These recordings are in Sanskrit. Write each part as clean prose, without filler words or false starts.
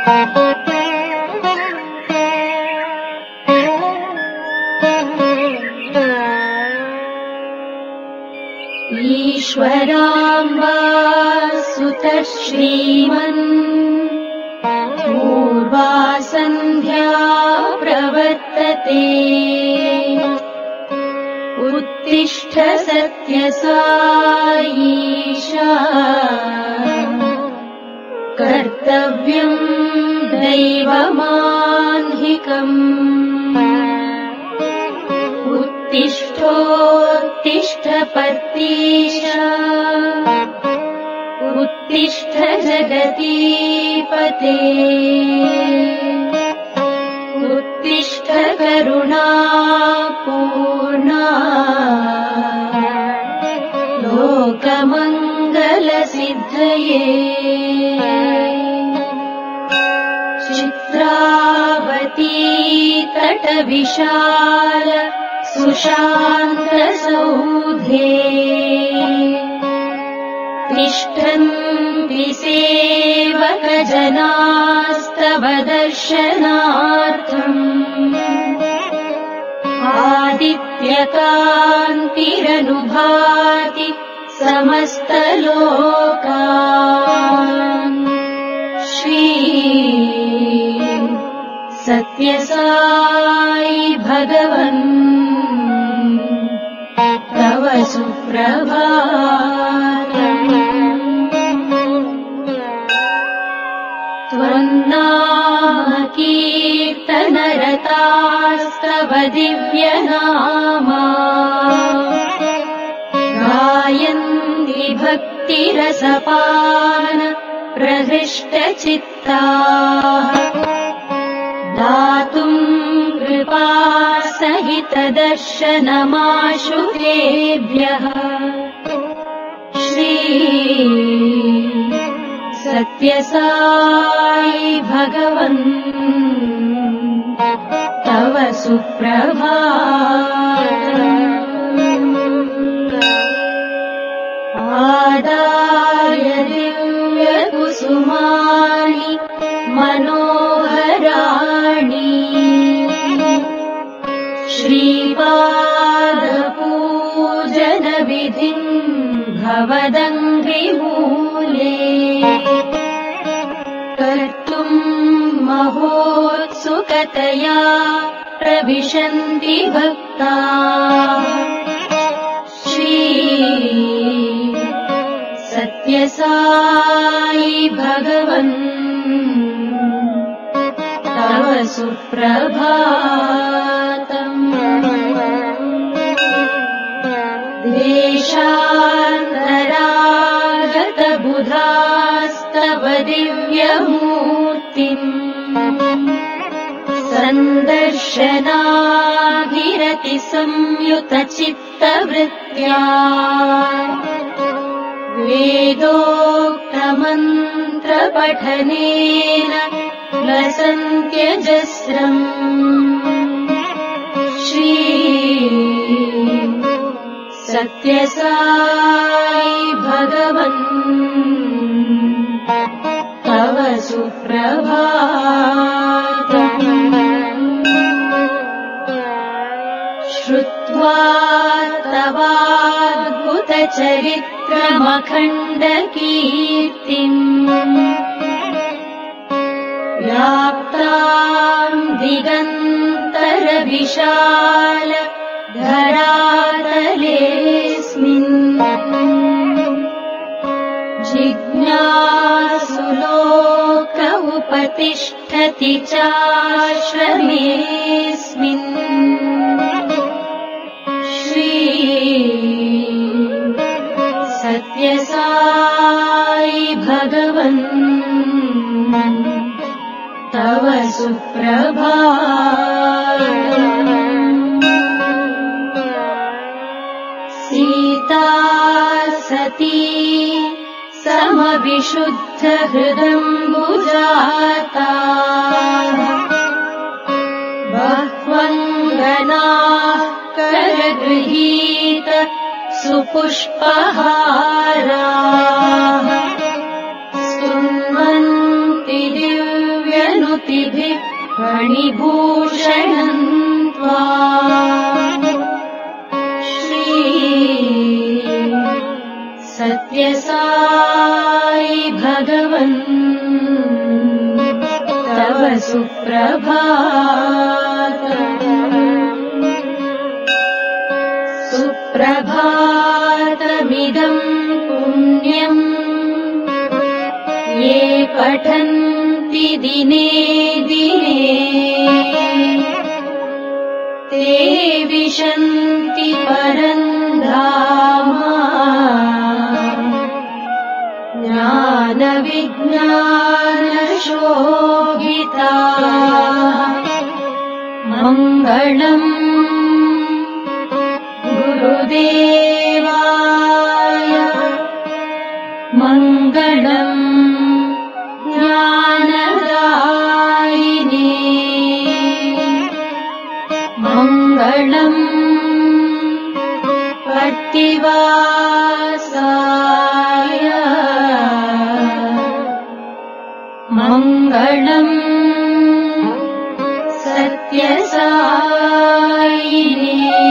ईश्वराम्बा सुतः श्रीमन् पूर्वा सन्ध्या प्रवर्तते उत्तिष्ठ सत्यसाईशा कर्तव्यम् दैवमाह्निकम् उत्तिष्ठोत्तिष्ठ पर्तीश उत्तिष्ठ जगतीपते उत्तिष्ठ करुणापूर्णा लोकमङ्गलसिद्धये चित्रावती तटविशाल सुशान्तसौधे तिष्ठन्ति सेवकजनास्तव दर्शनार्थम् आदित्यकान्तिरनुभाति समस्तलोकान् श्री सत्यसाई भगवन् तव सुप्रभातम् त्वन्नाम कीर्तनरतास्तव दिव्यनामा गायन्ति भक्तिरसपान प्रहृष्टचित्ताः दातुम् कृपासहितदर्शनमाशु तेभ्यः श्री सत्यसाई भगवन् तव सुप्रभातम् आदाय दिव्यकुसुमानि मनोहराणि श्रीपादपूजनविधिम् भवदङ्घ्रिमूले कर्तुम् महोत्सुकतया प्रविशन्ति भक्ताः श्री सत्यसाई भगवन् तव सुप्रभातम् देशान्तरागतबुधास्तव दिव्यमूर्तिम् सन्दर्शनाभिरति संयुतचित्तवृत्त्या वेदोक्तमन्त्रपठनेन लसन्त्यजस्रम् श्री सत्यसाई भगवन् तव सुप्रभातम् श्रुत्वा तवाद्भुतचरित्रमखण्डकीर्तिम् व्याप्ताम् दिगन्तरविशाल धरातलेऽस्मिन् जिज्ञासुलोक उपतिष्ठति चाश्रमेऽस्मिन् श्री सत्यसाई भगवन् तव सुप्रभातम् सीता सती समविशुद्धहृदम्बुजाता बह्वङ्गनाः करगृहीत सुपुष्पहाराः स्तुन्वन्ति दिव्य फणिभूषणं त्वां श्री सत्यसाई भगवन् तव सुप्रभातमिदं पुण्यं ये पठन्ति दिने दिने ते विशन्ति परं धाम ज्ञानविज्ञानशोभिताः मङ्गलम् गुरुदेवाय मङ्गलम् ज्ञानदायिने मङ्गलम् पट्टिवासाय मङ्गलम् सत्यसायिने।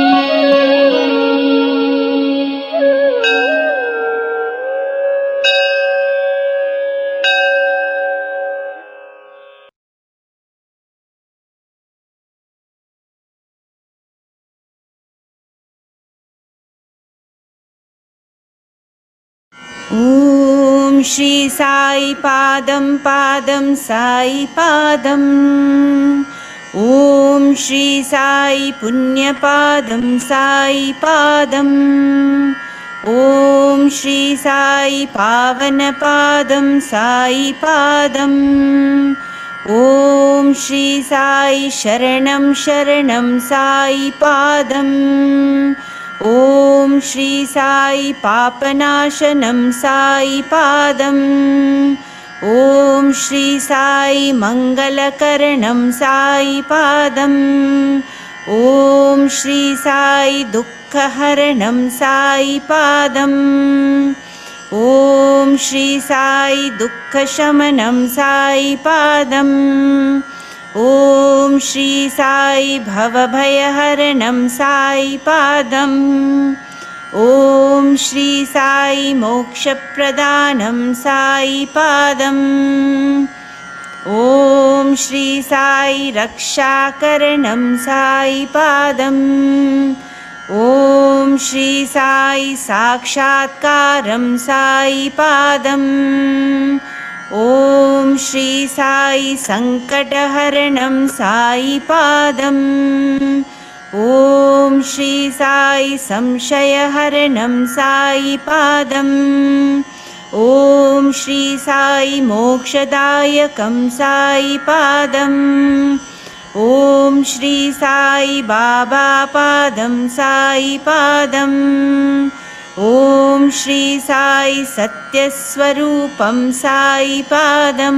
ॐ श्री साई पादं पादं साई पादम् ॐ श्री साई पुण्यपादं साई पादम् ॐ श्री साई पावनपादं साई पादम् ॐ श्री साई शरणं शरणं साई पादम् ॐ श्री साई पापनाशनं साई पादम् ॐ श्री साई मङ्गलकरणं साई पादम् ॐ श्री साई दुःखहरणं साई पादम् ॐ श्री साई दुःखशमनं साई पादम् ॐ श्री साई भवभयहरणं साई पादम् ॐ श्री साई मोक्षप्रदानं साई पादम् ॐ श्री साई रक्षाकरणं साई पादम् ॐ श्री साई साक्षात्कारं साई पादम् ॐ श्री साई संकटहरणं साई पादम् ॐ श्री साई संशयहरणं साई पादम् ॐ श्री साई मोक्षदायकं साई पादम् ॐ श्री साई बाबा पादं साई पादम् ॐ श्री साई सत्यस्वरूपं साई पादम्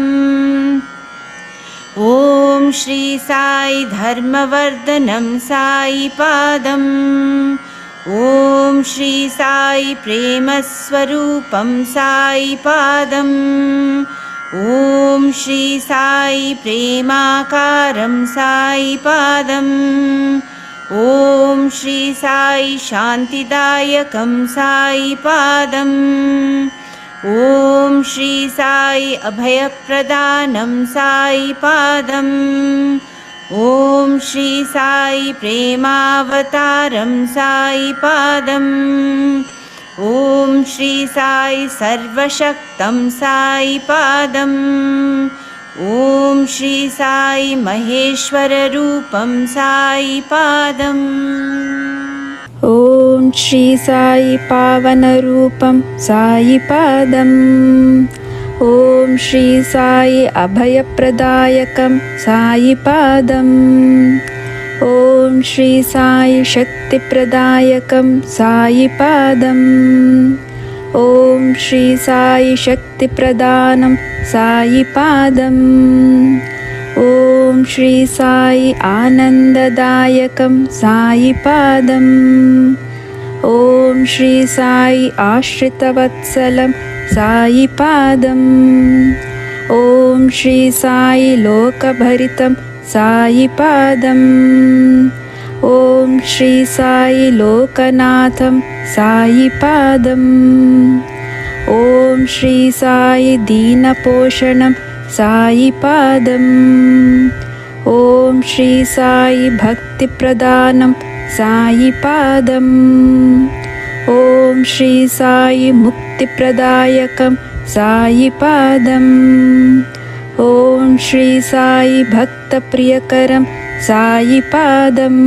ॐ श्री साई धर्मवर्धनं साई पादम् ॐ श्री साई प्रेमस्वरूपं साई पादम् ॐ श्री साई प्रेमाकारं साई पादम् ॐ श्री साई शान्तिदायकं साई पादम् ॐ श्री साई अभयप्रदानं साई पादम् ॐ श्री साई प्रेमावतारं साई पादम् ॐ श्री साई सर्वशक्तं साई पादम् ॐ श्री साई महेश्वररूपं साई पादम् ॐ श्री साई पावनरूपं साई पादम् ॐ श्री साई अभयप्रदायकं साई पादम् ॐ श्री साई शक्तिप्रदायकं साई पादम् ॐ श्री साई शक्तिप्रदानं साई पादम् ॐ श्री साई आनन्ददायकं साई पादम् ॐ श्री साई आश्रितवत्सलं साई पादम् ॐ श्री साई लोकभरितं सायिपादम् ॐ श्री साई लोकनाथं सायिपादम् ॐ श्री साई दीनपोषणं सायिपादम् ॐ श्री साई भक्तिप्रदानं सायिपादम् ॐ श्री साई मुक्तिप्रदायकं सायिपादम् ॐ श्री साई भक्तप्रियकरं सायिपादम्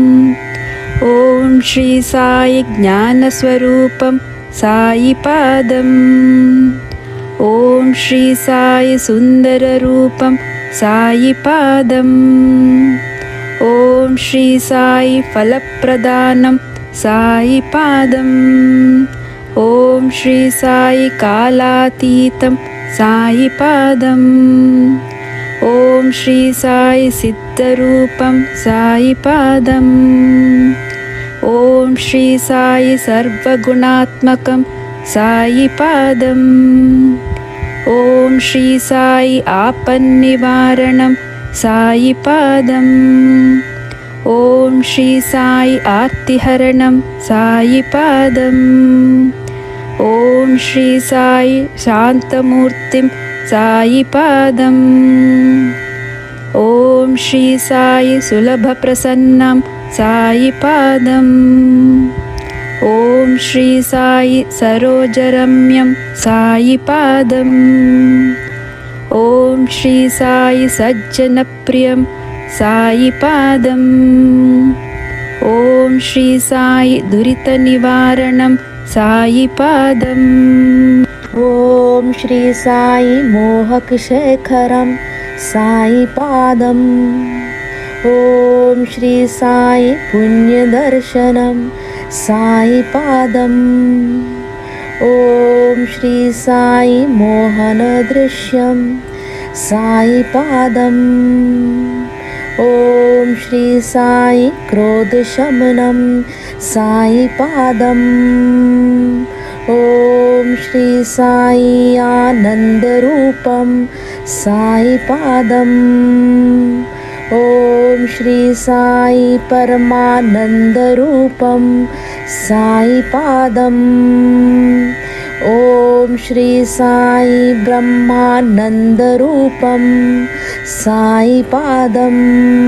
ॐ श्री साई ज्ञानस्वरूपं सायिपादम् ॐ श्री साई सुन्दररूपं सायिपादम् ॐ श्री साई फलप्रदानं सायिपादम् ॐ श्री साई कालातीतं सायिपादम् ॐ श्री साई सिद्धरूपं सायिपादम् ॐ श्री साई सर्वगुणात्मकं सायिपादम् ॐ श्री साई आपन्निवारणं सायिपादम् ॐ श्री साई आर्तिहरणं सायिपादम् ॐ श्री साई शान्तमूर्तिं सायिपादम् ॐ श्री साई सुलभप्रसन्नं सायिपादम् ॐ श्री साई सरोजरम्यं सायिपादम् ॐ श्री साई सज्जनप्रियं सायिपादम् ॐ श्री साई दुरितनिवारणं सायिपादम् ॐ श्री साई मोहकशेखरं सायिपादम् ॐ श्री साई पुण्यदर्शनं सायिपादम् ॐ श्री साई मोहनदृश्यं सायिपादम् ॐ श्री साई क्रोधशमनं सायिपादम् ॐ श्री साई आनन्दरूपं सायिपादम् ॐ श्री साई परमानन्दरूपं सायिपादम् ॐ श्री साई ब्रह्मानन्दरूपं सायिपादम्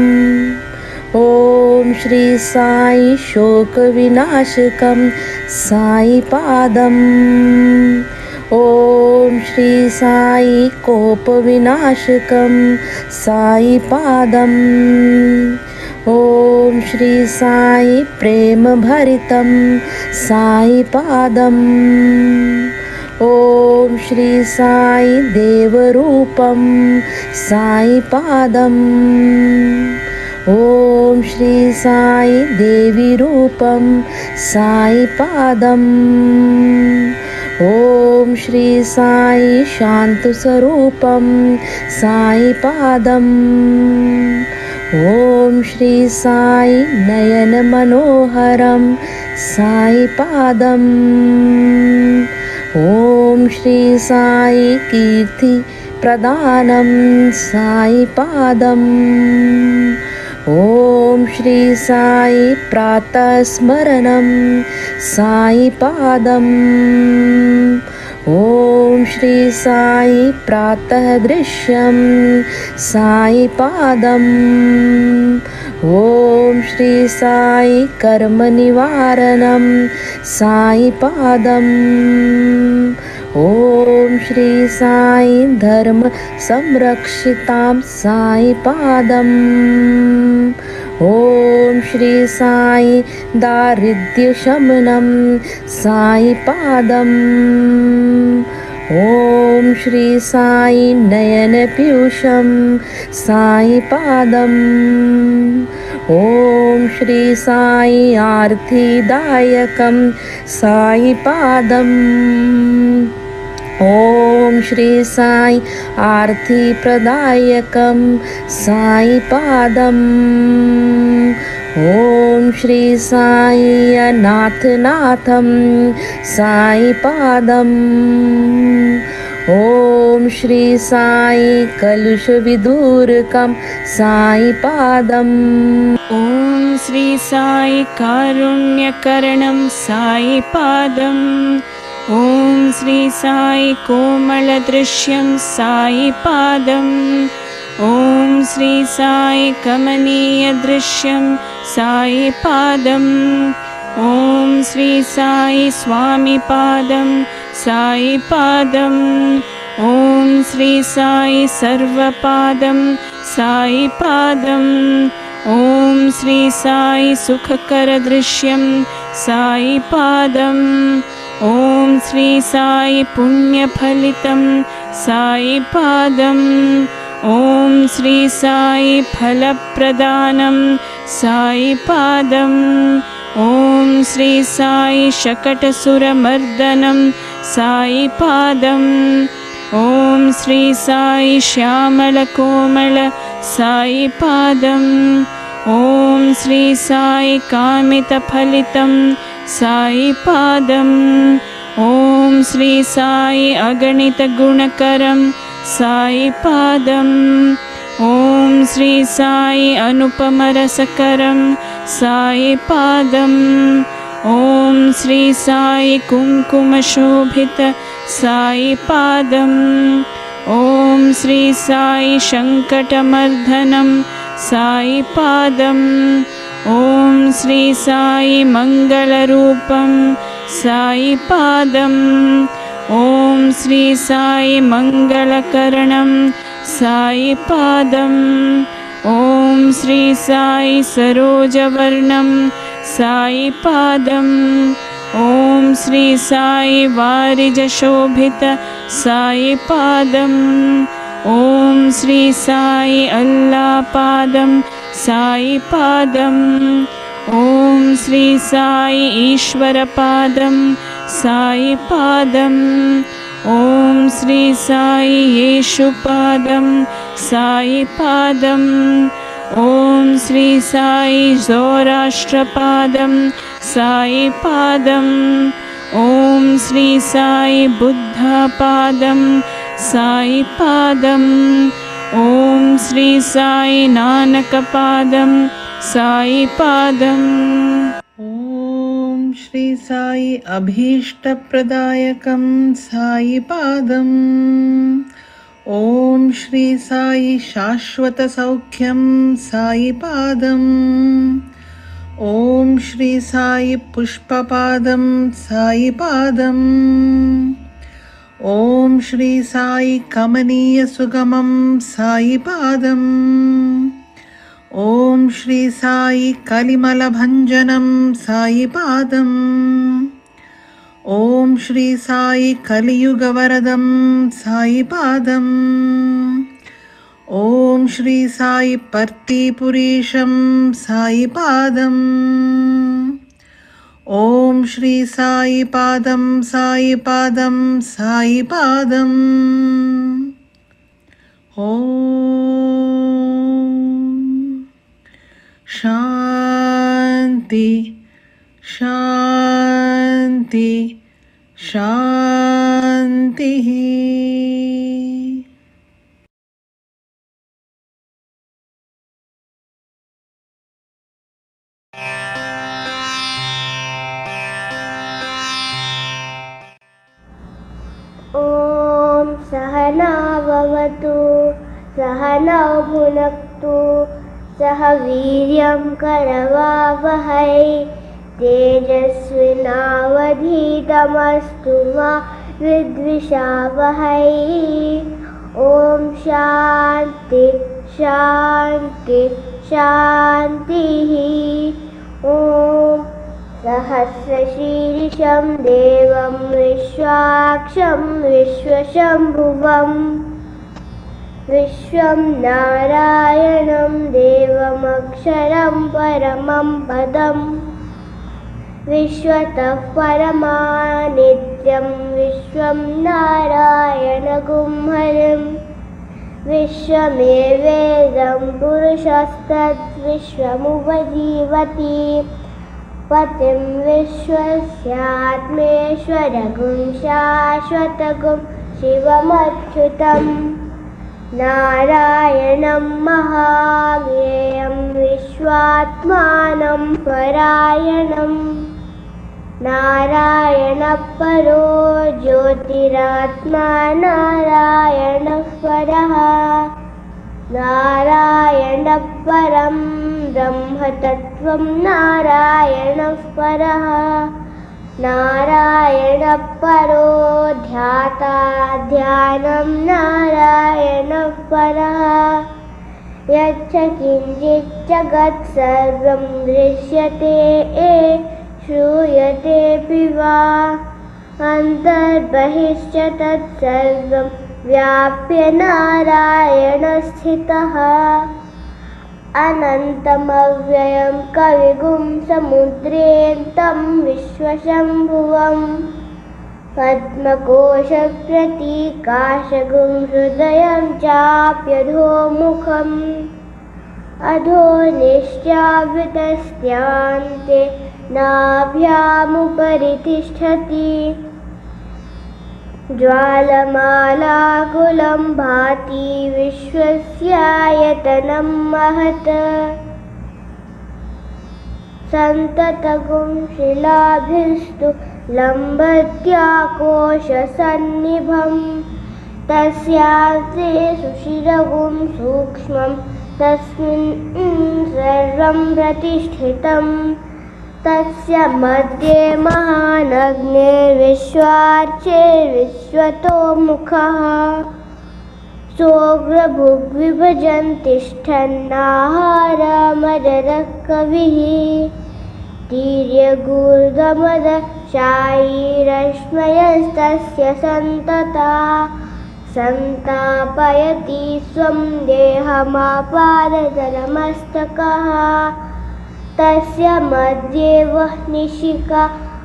ॐ श्री साई शोकविनाशकं सायिपादम् ॐ श्री साई कोपविनाशकं सायिपादम् ॐ श्री साई प्रेमभरितं सायिपादम् ॐ श्री साई देवरूपं सायिपादम् ॐ श्री साई देवीरूपं सायिपादम् ॐ श्री साई शान्तस्वरूपं सायिपादम् ॐ श्री साई नयनमनोहरं सायिपादम् ॐ श्री साई कीर्तिप्रदानं सायिपादम् ॐ श्री साई प्रातःस्मरणं सायिपादम् ॐ श्री साई प्रातःदृश्यं सायिपादम् ॐ श्री साई कर्मनिवारणं सायिपादम् ॐ श्री साई धर्म संरक्षितां सायिपादम् ॐ श्री साई दारिद्र्यशमनं सायिपादम् ॐ श्री साई नयनपीयूषं सायिपादम् ॐ श्री साई आर्तिदायकं सायिपादम् ॐ श्री साई आर्तिप्रदायकं सायिपादम् ॐ श्री साई अनाथनाथं सायिपादम् ॐ श्री साई कलुषविदूरकं साईपादम्। ॐ श्री साई कारुण्यकरणं साईपादम्। ॐ श्री साई कोमलदृश्यं साईपादम्। ॐ श्री साई कमनीयदृश्यं साईपादम्। ॐ श्री साई स्वामिपादं साईपादम्। ॐ श्री साई सर्वपादं साईपादम्। ॐ श्री साई सुखकरदृश्यं साईपादम्। ॐ श्री साई पुण्यफलितं साईपादम्। ॐ श्री साई फलप्रदानं साईपादम्। ॐ श्री साई शकटसुरमर्दनं साईपादम्। ॐ श्री साई श्यामलकोमल साईपादम्। ॐ श्री साई कामितफलितं साईपादम्। ॐ श्री साई अगणितगुणकरं साईपादम्। ॐ श्री साई अनुपमरसकरं साईपादम्। ॐ श्री साई कुङ्कुमशोभित साईपादम्। ॐ श्री साई शङ्कटमर्दनं साईपादम्। ॐ श्री साई मङ्गलरूपं साईपादम्। ॐ श्री साई मङ्गलकरणं साईपादम्। ॐ श्री साई सरोजवर्णं साईपादम्। ॐ श्री साई वारिजशोभित साईपादम्। ॐ श्री साई अल्लापादं साईपादम्। ॐ श्री साई ईश्वरपादं साईपादम्। ॐ श्री साई येशुपादं साईपादम्। ॐ श्री साई सौराष्ट्रपादं साईपादम्। ॐ श्री साई बुद्धपादं साईपादम्। ॐ श्री साई नानकपादं साईपादम्। ॐ श्री साई अभीष्टप्रदायकं साईपादम्। ॐ श्री साई शाश्वतसौख्यं साईपादम्। ॐ श्री साई पुष्पपादं साईपादम्। ॐ श्री साई कमनीयसुगमं साईपादम्। ॐ श्री साई कलिमलभञ्जनं साईपादम्। ॐ श्री साई कलियुगवरदं साईपादम्। ॐ श्री साई पर्तिपुरीशं साईपादम्। ॐ श्री साई पादं साईपादं साईपादम्। शांति शांति शांति। ॐ सहना भवतु सहनौ भुनक्तु सह वीर्यं करवावहै तेजस्विनावधीतमस्तु मा विद्विषावहै। ॐ शान्ति शान्ति शान्तिः। ॐ सहस्रशीर्षं देवं विश्वाक्षं विश्वशम्भुवम् विश्वं नारायणं देवमक्षरं परमं पदम् विश्वतः परमानित्यं विश्वं नारायणगुं हरिं विश्वमेवेदं पुरुषस्तद्विश्वमुपजीवति पतिं विश्वस्यात्मेश्वरगुं शाश्वतगुं शिवमच्युतं नारायणं महाज्ञेयं विश्वात्मानं परायणं नारायणपरो ज्योतिरात्मा नारायणः परः नारायणपरं ब्रह्मतत्त्वं नारायणः परः नारायणपरो ध्याता ध्यानं नारायणः परः यच्च किञ्चित् जगत् सर्वं दृश्यते श्रूयतेऽपि वा अन्तर्बहिश्च तत्सर्वं व्याप्य नारायणस्थितः अनन्तमव्ययं कविगुं समुद्रेऽन्तं विश्वशम्भुवं पद्मकोशप्रतीकाशगुं हृदयं चाप्यधोमुखम् अधो निश्चावृतस्यान्ते नाभ्यामुपरि तिष्ठति ज्वालमालाकुलं भाति विश्वस्यायतनं महत् सन्ततगुं शिलाभिस्तु लम्बत्याकोशसन्निभं तस्यान्ते सुशिरगुं सूक्ष्मं तस्मिन् सर्वं प्रतिष्ठितम् तस्य मध्ये महानग्निर्विश्वार्चे विश्वतोमुखः सोऽग्रभुग्विभजन् तिष्ठन्नाहारमजरः कविः तीर्यगूर्धमदशायीरश्मयस्तस्य सन्तता सन्तापयति स्वं देहमापादतलमस्तकः तस्य मध्ये वह्निशिखा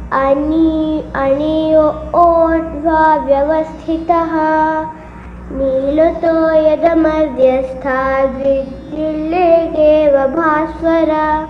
अणियोर्ध्वा व्यवस्थितः नीलतो यदमध्यस्थाद्विद्युल्लेखेव भास्वर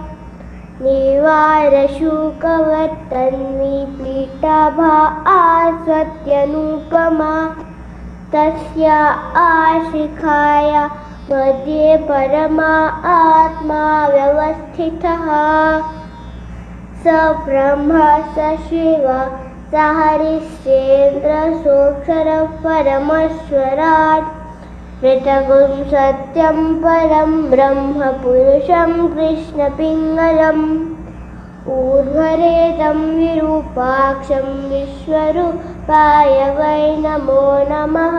निवारशूकवत्तन्वी पीठाभा आस्वत्यनुपमा तस्य आशिखाया मध्ये परमा आत्मा व्यवस्थितः स ब्रह्म स शिव स हरिश्चेन्द्र सोऽक्षरः परमेश्वरात् पृथगुं सत्यं परं ब्रह्म पुरुषं कृष्णपिङ्गलम् ऊर्ध्वरेतं विरूपाक्षं विश्वरूपाय वै नमो नमः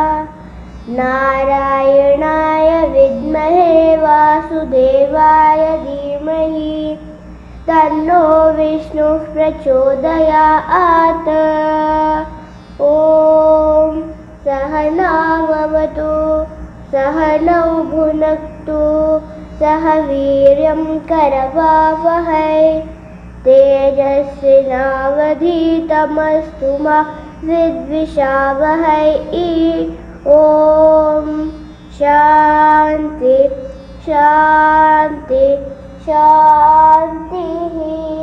नारायणाय विद्महे वासुदेवाय धीमहि तन्नो विष्णुः प्रचोदयात् ॐ सहनाववतु सहनौ भुनक्तु सह वीर्यं करवावहै तेजस्विनावधीतमस्तु मा विद्विषावहै ॐ शान्ति शान्ति शान्तिः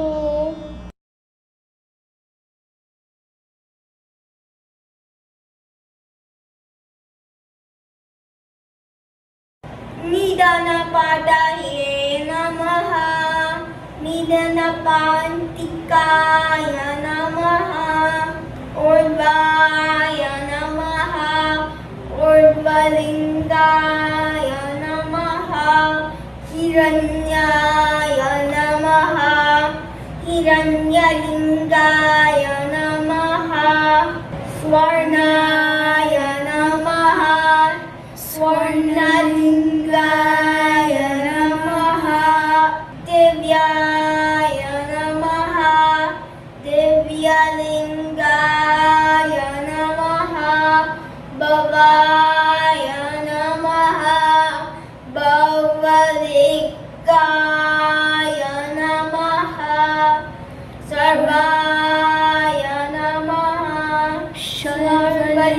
निधनपादाय नमः निधनपान्तिकाय नमः ऊर्ध्वाय नमः ऊर्ध्वलिङ्गाय नमः हिरण्याय नमः हिरण्यलिङ्गाय नमः स्वर्णाय नमः स्वर्णलिङ्गाय नमः दिव्याय नमः दिव्यलिङ्गाय नमः भवाय नमः भवलिङ्गाय नमः सर्वाय नमः सर्वलिङ्गाय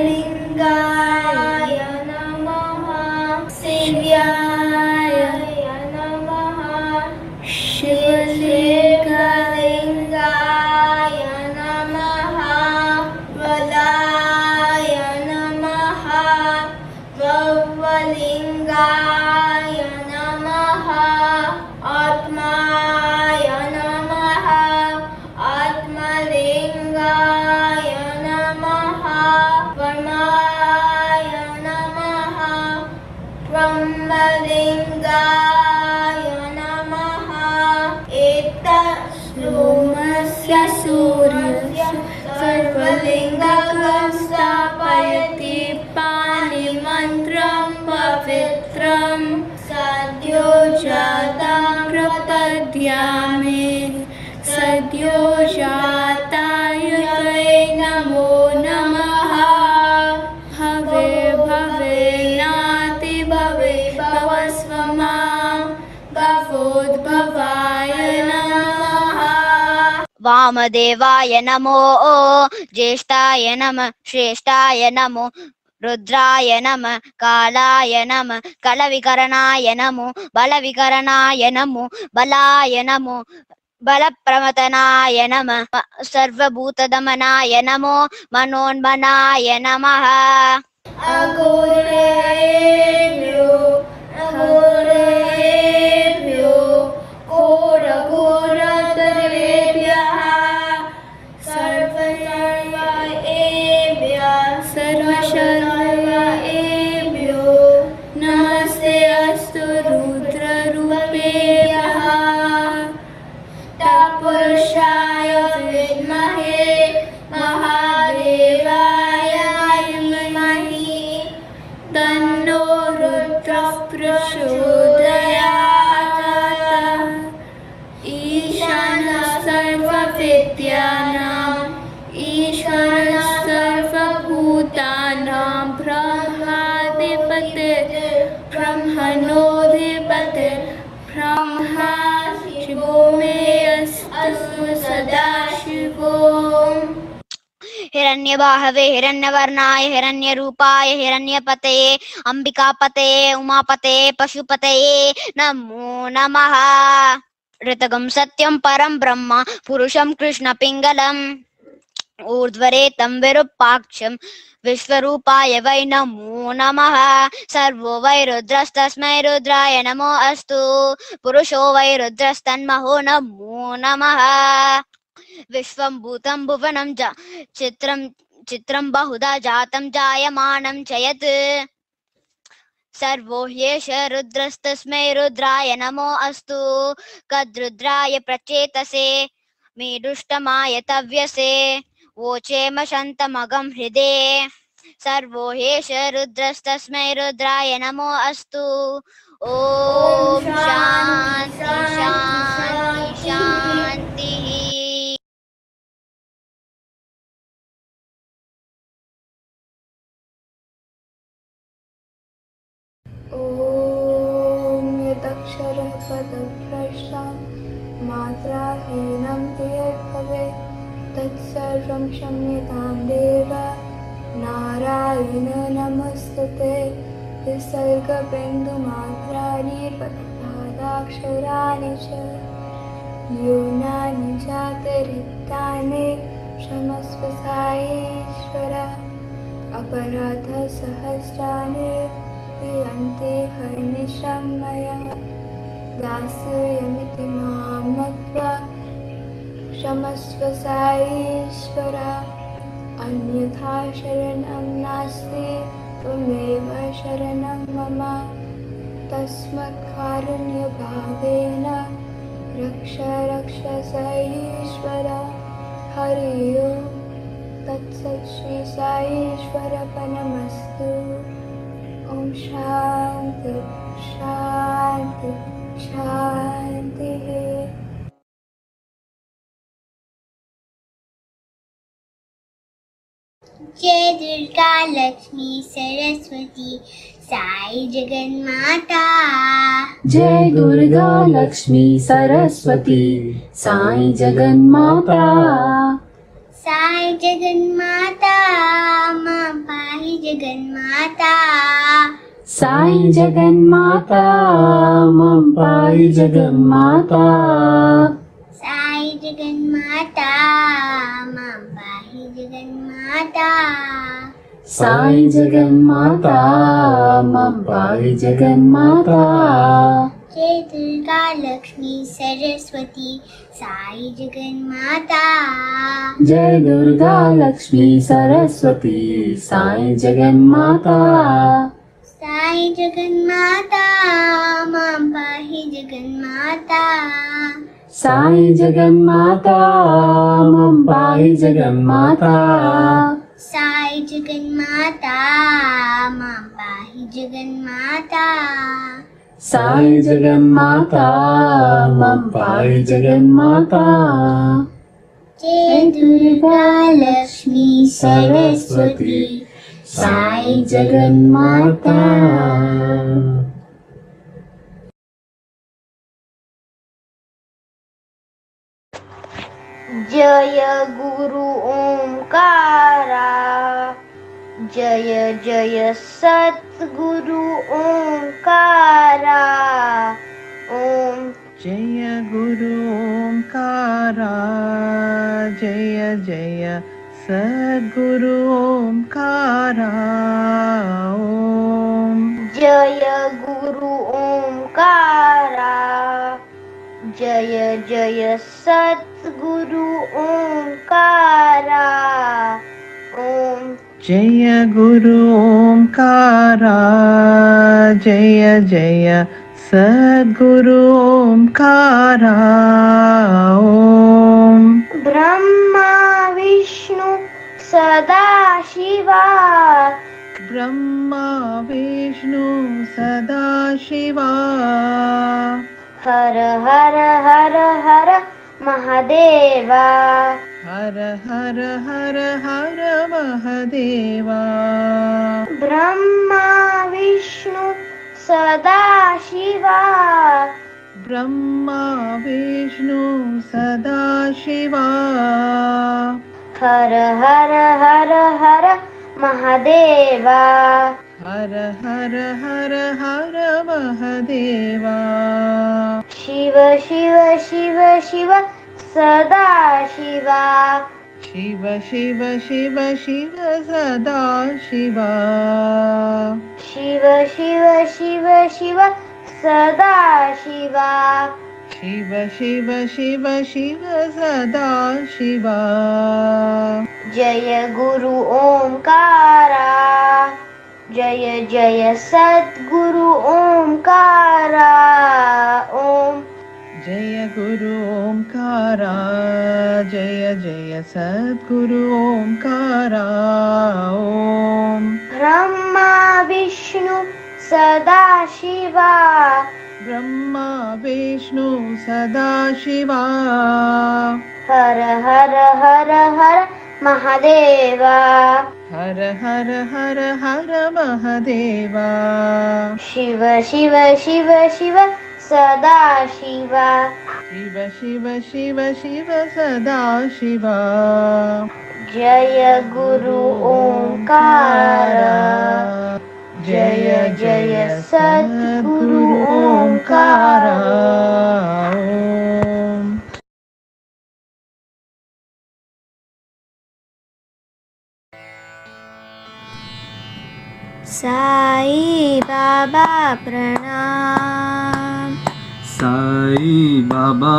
सोमस्य सूर्यस्य सर्वलिङ्गं स्थापयति पाणिमन्त्रं पवित्रं सद्यो जातं प्रपद्यामि सद्यो जाताय नमो नमः भवे भवे नाति भवे भवस्व मां भवोद्भवाय नमः वामदेवाय नमो ज्येष्ठाय नमः श्रेष्ठाय नमो रुद्राय नमः कालाय नमः कलविकरणाय नमो बलविकरणाय नमो बलाय नमो बलप्रमतनाय नमः सर्वभूतदमनाय नमो मनोन्मनाय नमः अघोरेभ्यो घोरघोरतरेभ्यः सर्वशर्वएभ्यो नमस्ते अस्तु रुद्ररूपेभ्यः तत्पुरुषाय विद्महे महादेवाय धीमहि तन्नो रुद्रः प्रचोदयात् ईशानः सर्वविद्यानाम् ईश्वरः सर्वभूतानां ब्रह्माधिपतिः ब्रह्मणोऽधिपतिः ब्रह्मा शिवो मे अस्तु सदाशिवो हिरण्यबाहवे हिरण्यवर्णाय हिरण्यरूपाय हिरण्यपतये अंबिकापतये उमापतये पशुपतये नमो नमः ऋतगं सत्यं परं ब्रह्म पुरुषं कृष्णपिङ्गलम् ऊर्ध्वरेतं विरूपाक्षं विश्वरूपाय वै नमो नमः सर्वो वै रुद्रस्तस्मै रुद्राय नमो अस्तु पुरुषो वै रुद्रस्तन्महो नमो नमः विश्वं भूतं भुवनं चित्रं बहुधा जातं जायमानं च यत् सर्वो ह्येष रुद्रस्तस्मै रुद्राय नमो अस्तु कद्रुद्राय प्रचेतसे मेदुष्टमाय तव्यसे वोचेम शन्तमगं हृदे सर्वो ह्येष रुद्रस्तस्मै रुद्राय नमो अस्तु ॐ शान्ति शान्ति शान्तिः ॐ यदक्षरः पदभ्रष्टं मात्राहीनं यद्भवेत् तत्सर्वं क्षम्यतां देव नारायण नमस्तुते विसर्गबिन्दुमात्राणि पदपादाक्षराणि च न्यूनानि चातिरिक्तानि क्षमस्व साईश्वर अपराधसहस्राणि क्रियन्ते हर्निशं मया दास्यमिति मां नत्वा क्षमस्व साईश्वर अन्यथा शरणं नास्ति त्वमेव शरणं मम तस्मत्कारुण्यभावेन रक्ष रक्ष साईश्वर हरि ओं तत्सत् श्री साईश्वरपरमस्तु ॐ शान्ति शान्ति शान्तिः जय दुर्गा लक्ष्मी सरस्वती साई जगन्माता जय दुर्गा लक्ष्मी सरस्वती साई जगन्माता साई जगन्माता मां पाहि जगन्माता साई जगन्माता मां पाहि जगन्माता साई जगन्माता मां पाहि जगन्माता साई जगन्माता मां पाहि जगन्माता जय दुर्गा लक्ष्मी सरस्वती साई जगन्माता जय दुर्गा लक्ष्मी सरस्वती साई जगन्माता साई जगन्माता मां पाहि जगन्माता साई जगन्माता मम पाहि जगन्माता साई जगन्माता मां पाहि जगन्माता साई जगन्माता मम पाहि जगन्माता जय दुर्गा लक्ष्मी सरस्वती साई जगन्माता। जय गुरु ओंकारा जय जय सद्गुरु ओंकारा ओम जय गुरु ओंकारा जय जय सद्गुरु ओंकारा ओम जय गुरु ओंकारा जय जय सद्गुरु ओंकारा ओम जय गुरु ओंकारा जय जय सद्गुरु ओंकारा ओम ब्रह्मा विष्णु सदा शिवा ब्रह्मा विष्णु सदा शिवा हर हर हर हर महादेवा हर हर हर हर महादेवा ब्रह्मा विष्णु सदा शिवा ब्रह्मा विष्णु सदा शिवा हर हर हर हर महादेवा हर हर हर हर महादेवा शिव शिव शिव शिव सदा शिवा शिव शिव शिव शिव सदा शिवा शिव शिव शिव शिव सदा शिवा शिव शिव शिव शिव सदा शिवा जय गुरु ओंकारा जय जय सद्गुरु ओंकारा ओम जय गुरु ओंकारा जय जय सद्गुरु ओंकारा ओम ब्रह्मा विष्णु सदा शिवा ब्रह्मा विष्णु सदा शिवा हर हर हर हर महादेवा हर हर हर हर महादेवा शिव शिव शिव शिव सदा शिवा शिव शिव शिव शिव सदा शिवा जय गुरु ओंकारा जय जय सद्गुरु ओंकारा ओम साई बाबा प्रणाम साई बाबा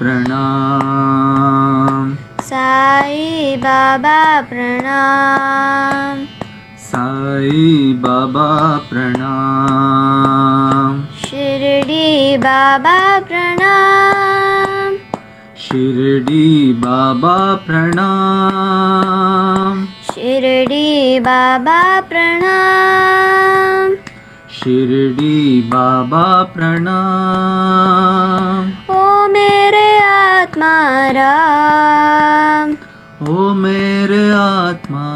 प्रणाम साई बाबा प्रणाम साई बाबा प्रणाम शिरडी बाबा प्रणाम शिरडी बाबा प्रणाम शिरडी बाबा प्रणाम शिरडी बाबा प्रणाम ओ मेरे आत्मा राम ओ मेरे आत्मा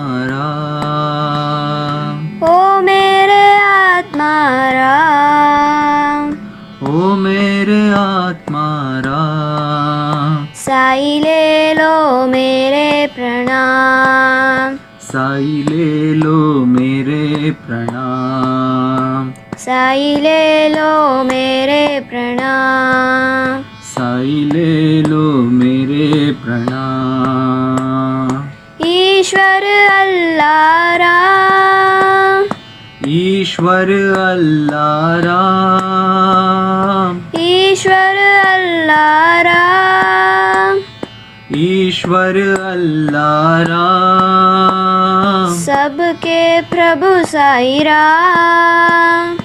राम ओ मेरे आत्मा राम ओ मेरे आत्मा राम साई ले लो मेरे प्रणाम साई ले लो मेरे प्रणाम साई ले लो मेरे प्रणाम साई ले लो मेरे प्रणाम ईश्वर अल्लाह राम ईश्वर अल्लाह राम ईश्वर अल्लाह राम ईश्वर अल्लाह राम सबके प्रभु साई राम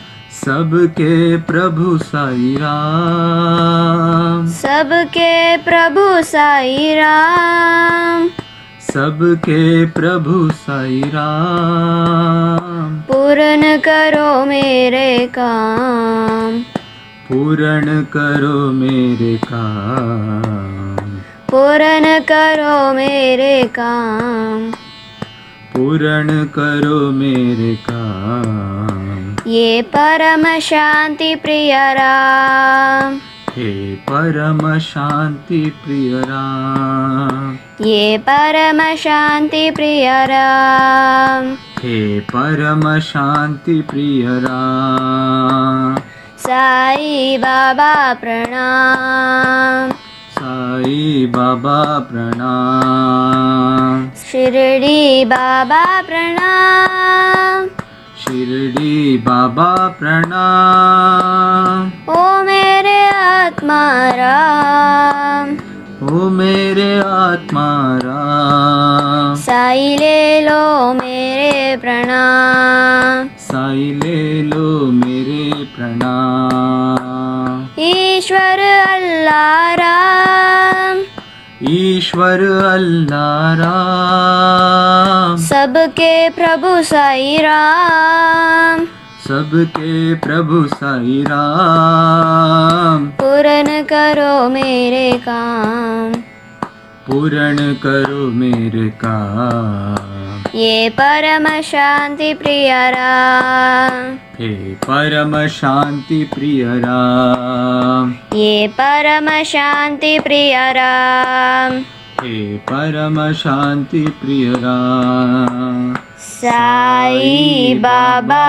सबके प्रभु साई राम, सबके प्रभु साई राम, सबके प्रभु साई राम। पूर्ण करो मेरे काम, पूर्ण करो मेरे काम, पूर्ण करो मेरे काम, पूर्ण करो मेरे काम। ये परम शांति प्रिय राम, हे परम शांति प्रिय राम, ये परम शांति प्रिय राम, हे परम शांति प्रिय राम। साई बाबा प्रणाम, साई बाबा प्रणाम, शिरडी बाबा प्रणाम, शिरडी बाबा प्रणाम। ओ मेरे आत्मा राम, ओ मेरे आत्मा राम, साई ले लो मेरे प्रणाम, साई ले लो मेरे प्रणाम। ईश्वर अल्लाह राम, ईश्वर अल्लाह राम, सबके प्रभु साई राम, सबके प्रभु साई राम। पूर्ण करो मेरे काम, पूर्ण करो मेरे काम। ये परम शांति प्रिय राम, हे परम शांति प्रिय राम, ये परम शांति प्रिय राम, हे परम शांति प्रिय राम। साई बाबा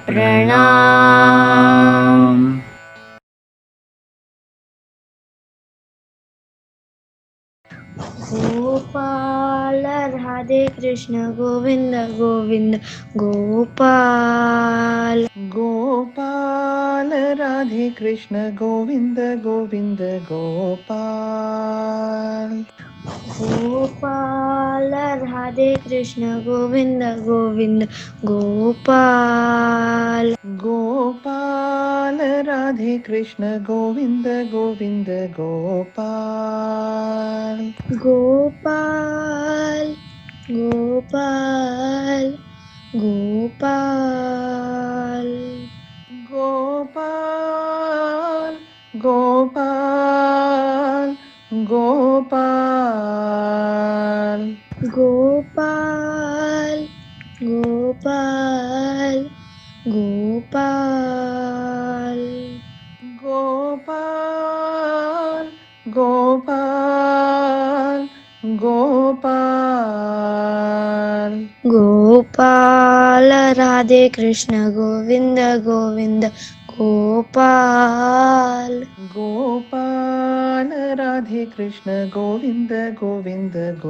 प्रणाम। गोपाल राधे कृष्ण गोविंद गोविंद गोपाल, गोपाल राधे कृष्ण गोविंद गोविंद गोपाल, गोपाल राधे कृष्ण गोविंद गोविंद गोपाल, गोपाल राधे कृष्ण गोविंद गोविंद गोपाल, गोपाल गोपाल गोपाल, गोपाल गोपाल गोपाल, गोपाल गोपाल गोपाल, गोपाल गोपाल गोपाल, गोपाल राधे कृष्ण गोविंद गोविंद गोपाल, गोपाल राधे कृष्ण गोविंद गोविंद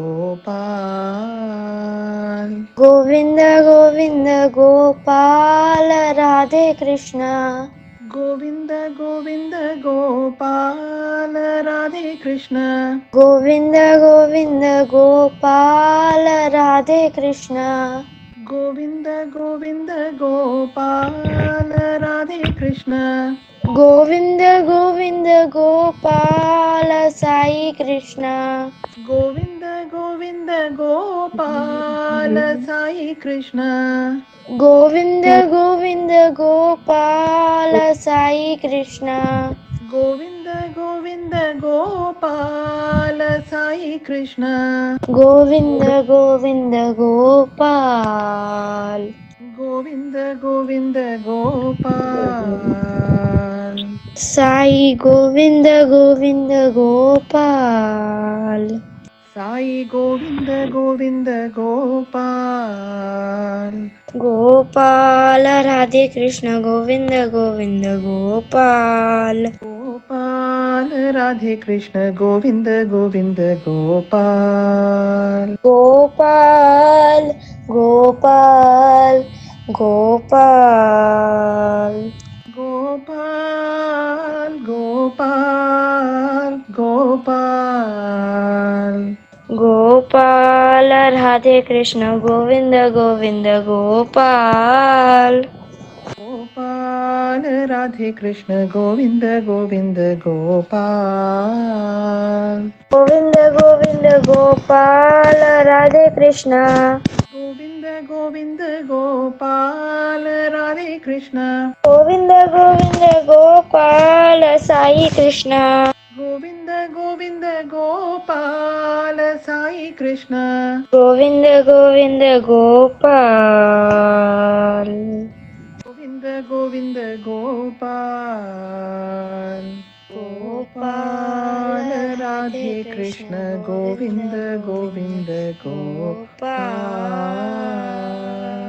गोपाल, गोविंद गोविंद गोपाल राधे कृष्ण, गोविंद गोविंद गोपाल राधे कृष्ण, गोविंद गोविंद गोपाल राधे कृष्ण, गोविंद गोविंद गोपाल राधे कृष्ण, गोविंद गोविंद गोपाल साई कृष्ण, गोविंद गोविंद गोपाल साई कृष्ण, गोविंद गोविंद गोपाल साई कृष्ण, गोविंद गोविंद गोपाल साई कृष्ण, गोविंद गोविंद गोपाल, गोविंद गोविंद गोपाल, साई गोविंद गोविंद गोपाल, साई गोविंद गोविंद गोपाल, गोपाल राधे कृष्ण गोविंद गोविंद गोपाल, गोपाल राधे कृष्ण गोविंद गोविंद गोपाल, गोपाल गोपाल गोपाल, गोपाल गोपाल गोपाल, गोपाल राधे कृष्ण गोविंद गोविंद गोपाल, गोपाल गोपाल राधे कृष्ण गोविंद गोविंद गोपाल गोविंद गोविंद गोपाल राधे कृष्ण गोविंद गोविंद गोपाल राधे कृष्ण गोविंद गोविंद गोपाल साई कृष्ण गोविंद गोविंद गोपाल साई कृष्ण गोविंद गोविंद गोपाल गोविंद गोविंद गोपाल गोपाल राधे कृष्ण गोविंद गोविंद गोपाल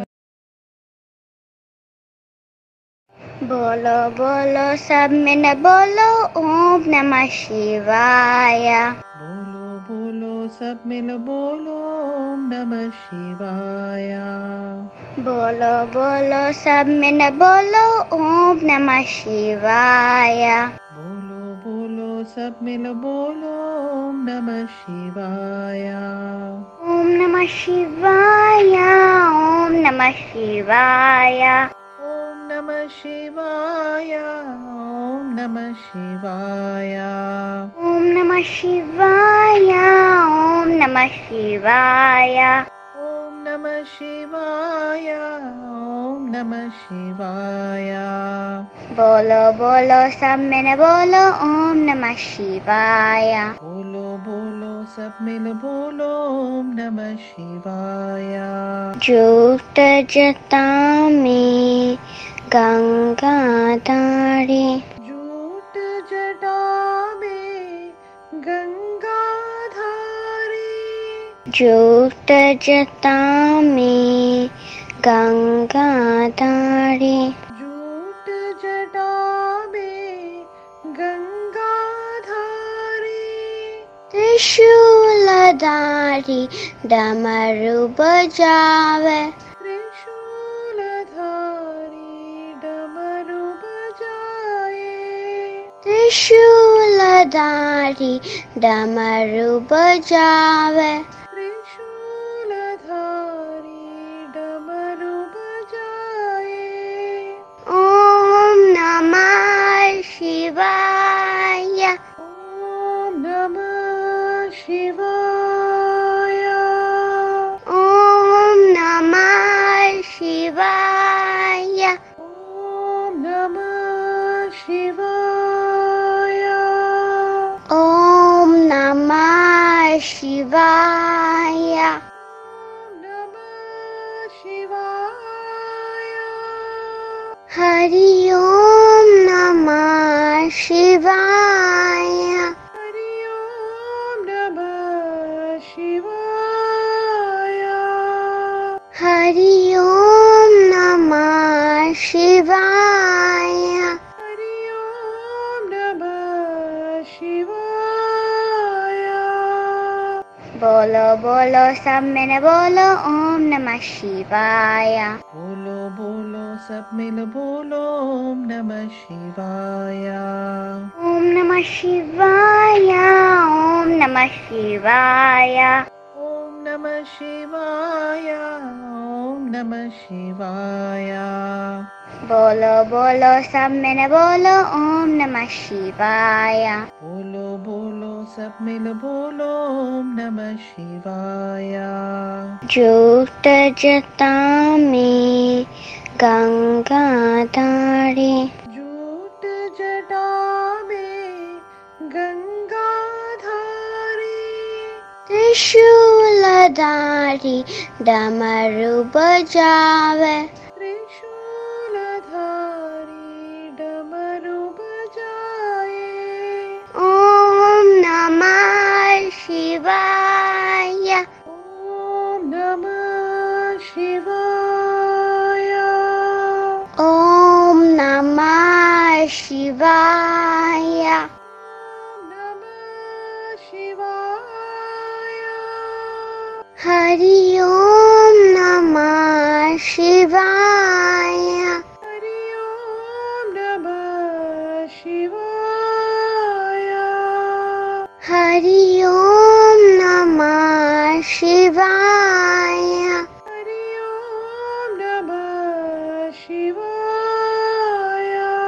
बोलो बोलो सब में न बोलो ओम नमः शिवाय। बोलो बोलो सब मिल बोलो ओम नमः शिवाय। बोलो बोलो सब में न बोलो ओम नमः शिवाय। बोलो बोलो सब मिल बोलो ओम नमः शिवाय। ओम नमः शिवाय ओम नमः शिवाय। ओम नमः शिवाय ओम नमः शिवाय। ओम नमः शिवाय ओम नमः शिवाय। ओम नमः शिवाय ओम नमः शिवाय। बोलो बोलो सब में न बोलो ओम नमः शिवाय। बोलो बोलो सब मिल बोलो ओम नमः शिवाय। जुट जटा में गंगाधारी। जूट जटा में गंगाधारी। जुट जटा में गंगाधारी। जूट जटा में गंगाधारी। त्रिशूलधारी डमरू बजावे। त्रिशूलधारी डमरू बजाए। त्रिशूलधारी डमरू बजावे। त्रिशूलधारी डमरू बजाए। ओम नमः शिवाय। ओम नमः शिवाय। ओम नमः शिवाय। ओम नमः शिवाय। ओम नमः शिवाय। ओम नमः शिवाय। हरि ओम नमः शिवाय। हरि ओम नमः शिवाय। हरि ओम नमः शिवाय। हरि ओम नमः शिवाय। बोलो बोलो सब में न बोलो ओम नमः शिवाय। बोलो बोलो सब मिल बोलो ओम नमः शिवाय। ओम नमः शिवाय ओम नमः शिवाय। ओम नमः शिवाय ओम नमः शिवाय। बोलो बोलो सब में न बोलो ओम नमः शिवाय। बोलो बोलो सब मिल बोलो ओम नमः शिवाय। जुट जटा में गंगाधारी। जूट जटा में गंगाधारी। त्रिशूलधारी डमरू बजावे। त्रिशूलधारी डमरू बजाए। ओम नमः शिवाय। ओम नमः शिवाय। ओम नमः शिवाय। ओम नमः शिवाय। हरि ओम नमः शिवाय। हरि ओम नमः शिवाय। हरि ओम नमः शिवाय। हरि ओम नमः शिवाय।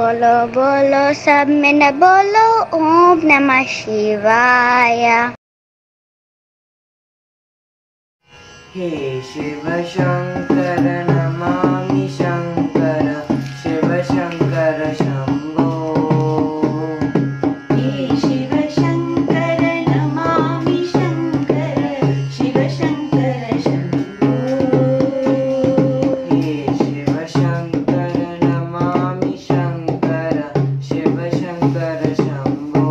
बोलो बोलो सब मिल बोलो ओम नमः शिवाय। हे शिव शंकर नमामि शंकर शिव शंकर शंभो। हे शिव शंकर नमामि शंकर शिव शंकर शंभो। हे शिव शंकर नमामि शंकर शिव शंकर शंभो।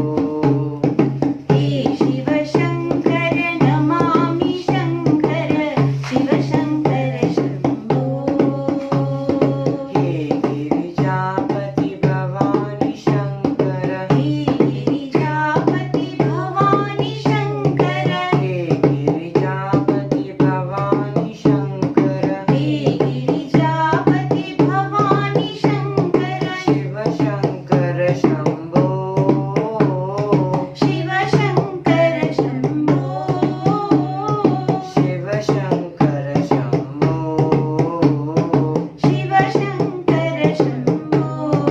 हे शिव शंकर नमामि शंकर शिव शंकर शंभो। हे गिरिजापति भवानी शंकर हे गिरिजापति भवानी शंकर हे गिरिजापति भवानी शंकर हे गिरिजापति भवानी शंकर शिव शंकर शंभो। शिव शंकर शंभो। शिव शंकर शंभो। शिव शंकर शंभो।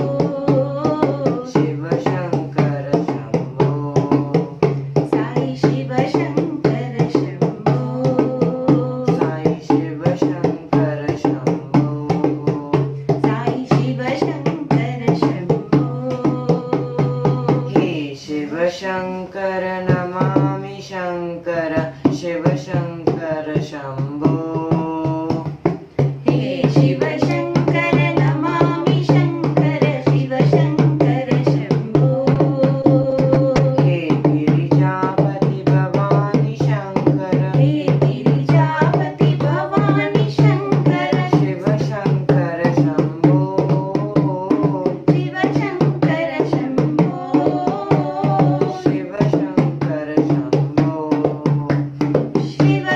शिव शंकर शंभो। साई शिव शंकर शंभो। साई शिव शंकर शंभो। साई शिव शंकर शंभो। हे शिव शंकर नमामि शंकर शिव शंकर शंभो। हे शिव शंकर नमामि शंकर शिव शंकर शंभो। हे गिरिजापति भवानी शंकर हे Girijapati Bhavani Shankar Shiva Shankar Shambho. Shiva Shankar Shambho. Shiva Shankar Shambho. Shiva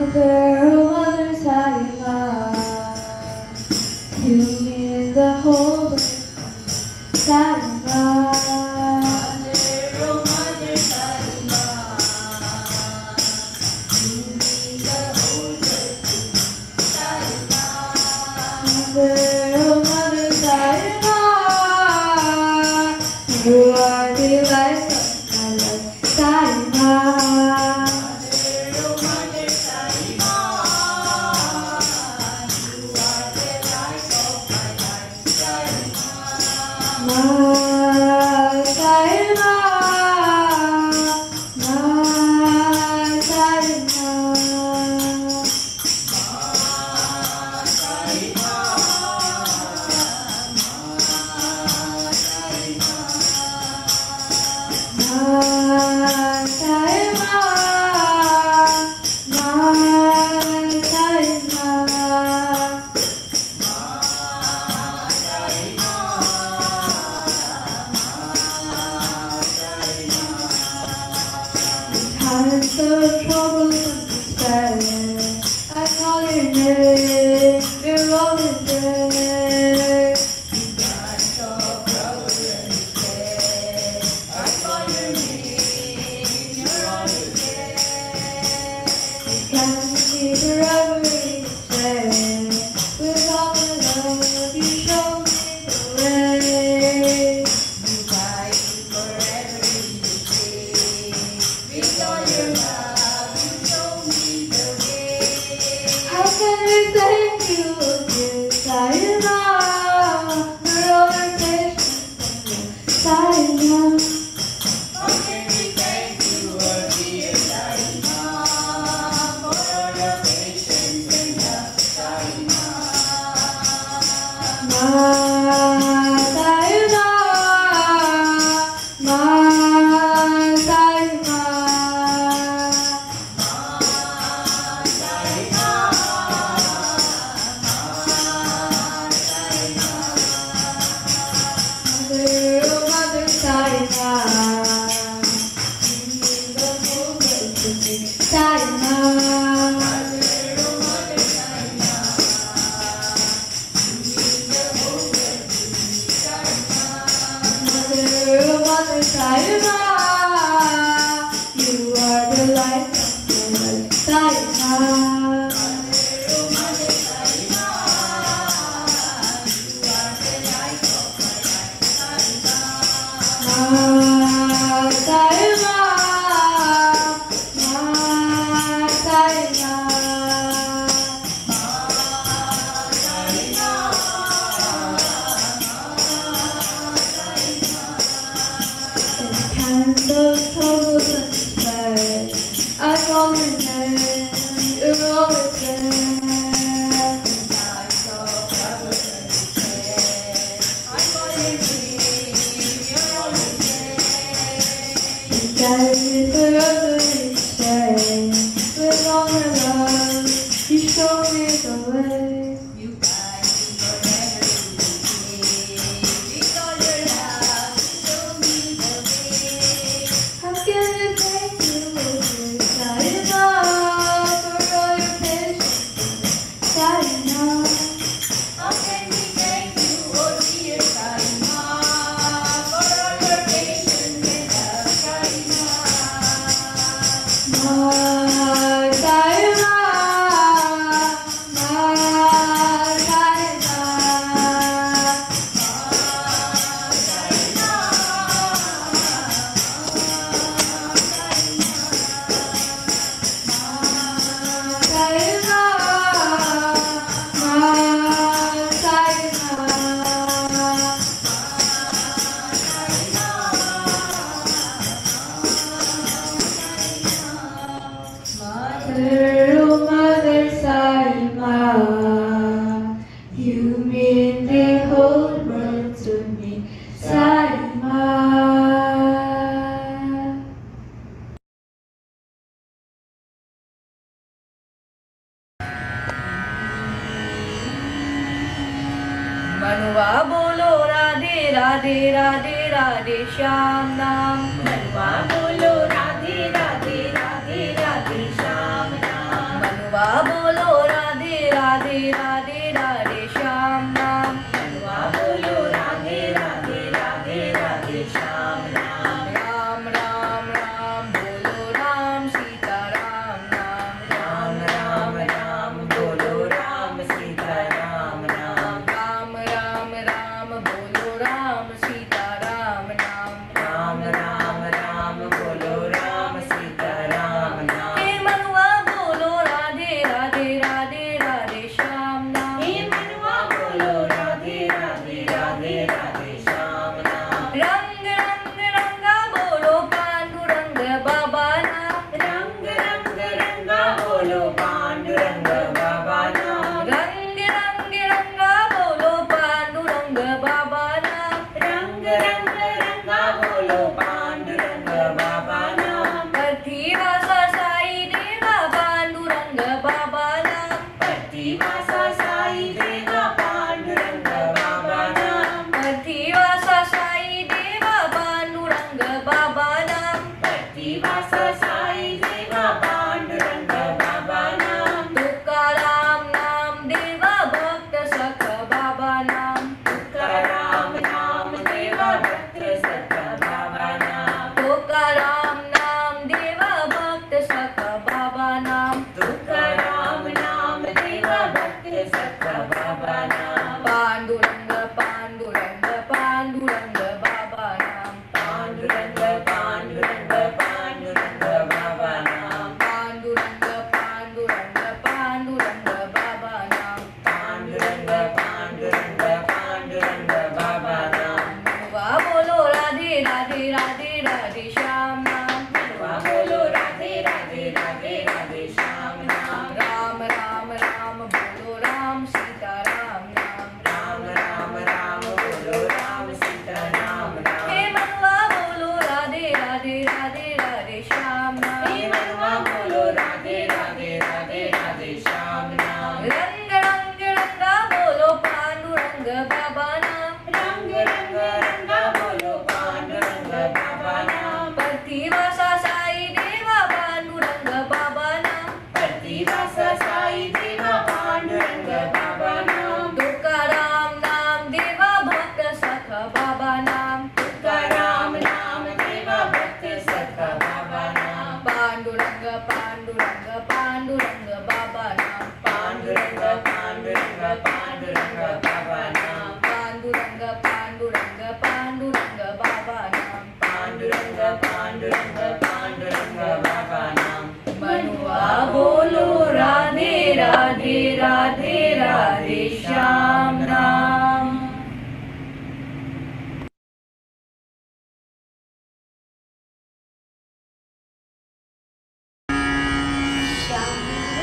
Mother, oh Mother Saima, you mean the whole world, Saima. You are the light of my life, Saima. My Saima, my Saima. Times of trouble and despair, I call your name, you're always there. Can see forever each day, with all the love you show me the way. How can we thank you again, Saima, for all your patience, Saima. You are the light of my life, Saima. Those troubles and despair, I call your name, you're always there. You guide me forever each day, with all your love, you show me the way. Mother Saima, you mean the whole world to me, Saima. मनुआ बोलो राधे राधे राधे राधे श्याम नाम। मनुआ बोलो राधे राधे राधे राधे श्याम नाम। मनुआ प्रतिवास साई देवा पांडुरंग बाबा नाम तुकाराम नाम देवा भक्त सख बाबा नाम तुकाराम नाम देवा भक्त सख बाबा नाम तुकाराम नाम देवा भक्त सख बाबा नाम तुकाराम नाम देवा भक्त सख बाबा नाम पांडुरंग पांडुरंग पांडुरंग बाबा नाम पांडुरंग पांडुरंग पांडुरंग बाबा नाम पांडुरंग पांडुरंग पांडुरंग बाबा नाम पांडुरंग पांडुरंग पांडुरंग बाबा नाम मनवा बोलो राधे राधे राधे राधे श्याम नाम मनवा बोलो राधे राधे राधे राधे श्याम नाम राम राम राम बोलो राम सीता राम नाम राम राम राम बोलो राम सीता राम नाम हे मनवा बोलो राधे राधे राधे राधे श्याम नाम हे मनवा बोलो राधे राधे राधे राधे श्याम नाम रंग रंग रंगा बोलो पांडुरंग बाबा नाम रंग रंग रंगा बोलो पांडुरंग बाबा नाम प्रतिवासा साई देवा पांडुरंग बाबा नाम प्रतिवास साई देवा पांडुरंग बाबा नाम तुकाराम नाम देवा भक्त सख बाबा नाम तुकाराम नाम देवा भक्त सख बाबा नाम पांडुरंग पांडुरंग पांडुरंग बाबा नाम पांडुरंग पांडुरंग पांडुरंग बाबा नाम पांडुरंग पांडुरंग पांडुरंग बाबा नाम पांडुरंग पांडुरंग पांडुरंग बाबा नाम मनुआ बोलो राधे राधे राधे राधे श्याम नाम श्याम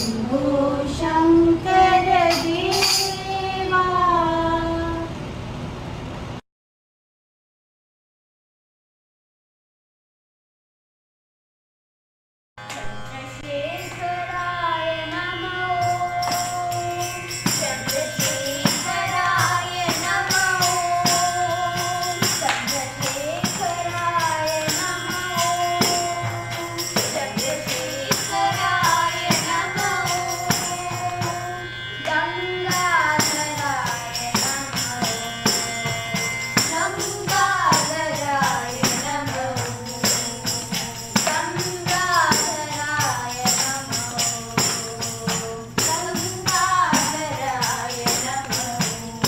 शंभो शंकर देवा। चंद्रशेखराय नमः। चंद्रशेखराय नमः। चंद्रशेखराय नमः। चंद्रशेखराय नमः। गंगाधराय नमः। गंगाधराय नमः। गंगाधराय नमः। गंगाधराय नमः।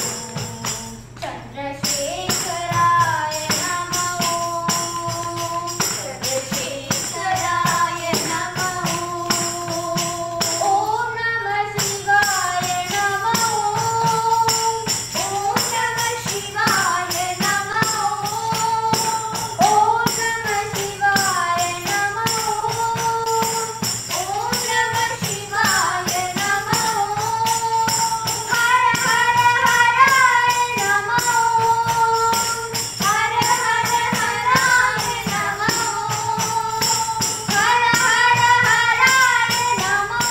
चंद्रशेखराय नमः। चंद्रशेखराय नमः। ओम नमः शिवाय नमः। ओम नमः शिवाय नमः। ओम नमः शिवाय नमः। ओम नमः शिवाय नमः। हर हर हराय नमः। हर हर हराय नमः। हर हर हराय नमः।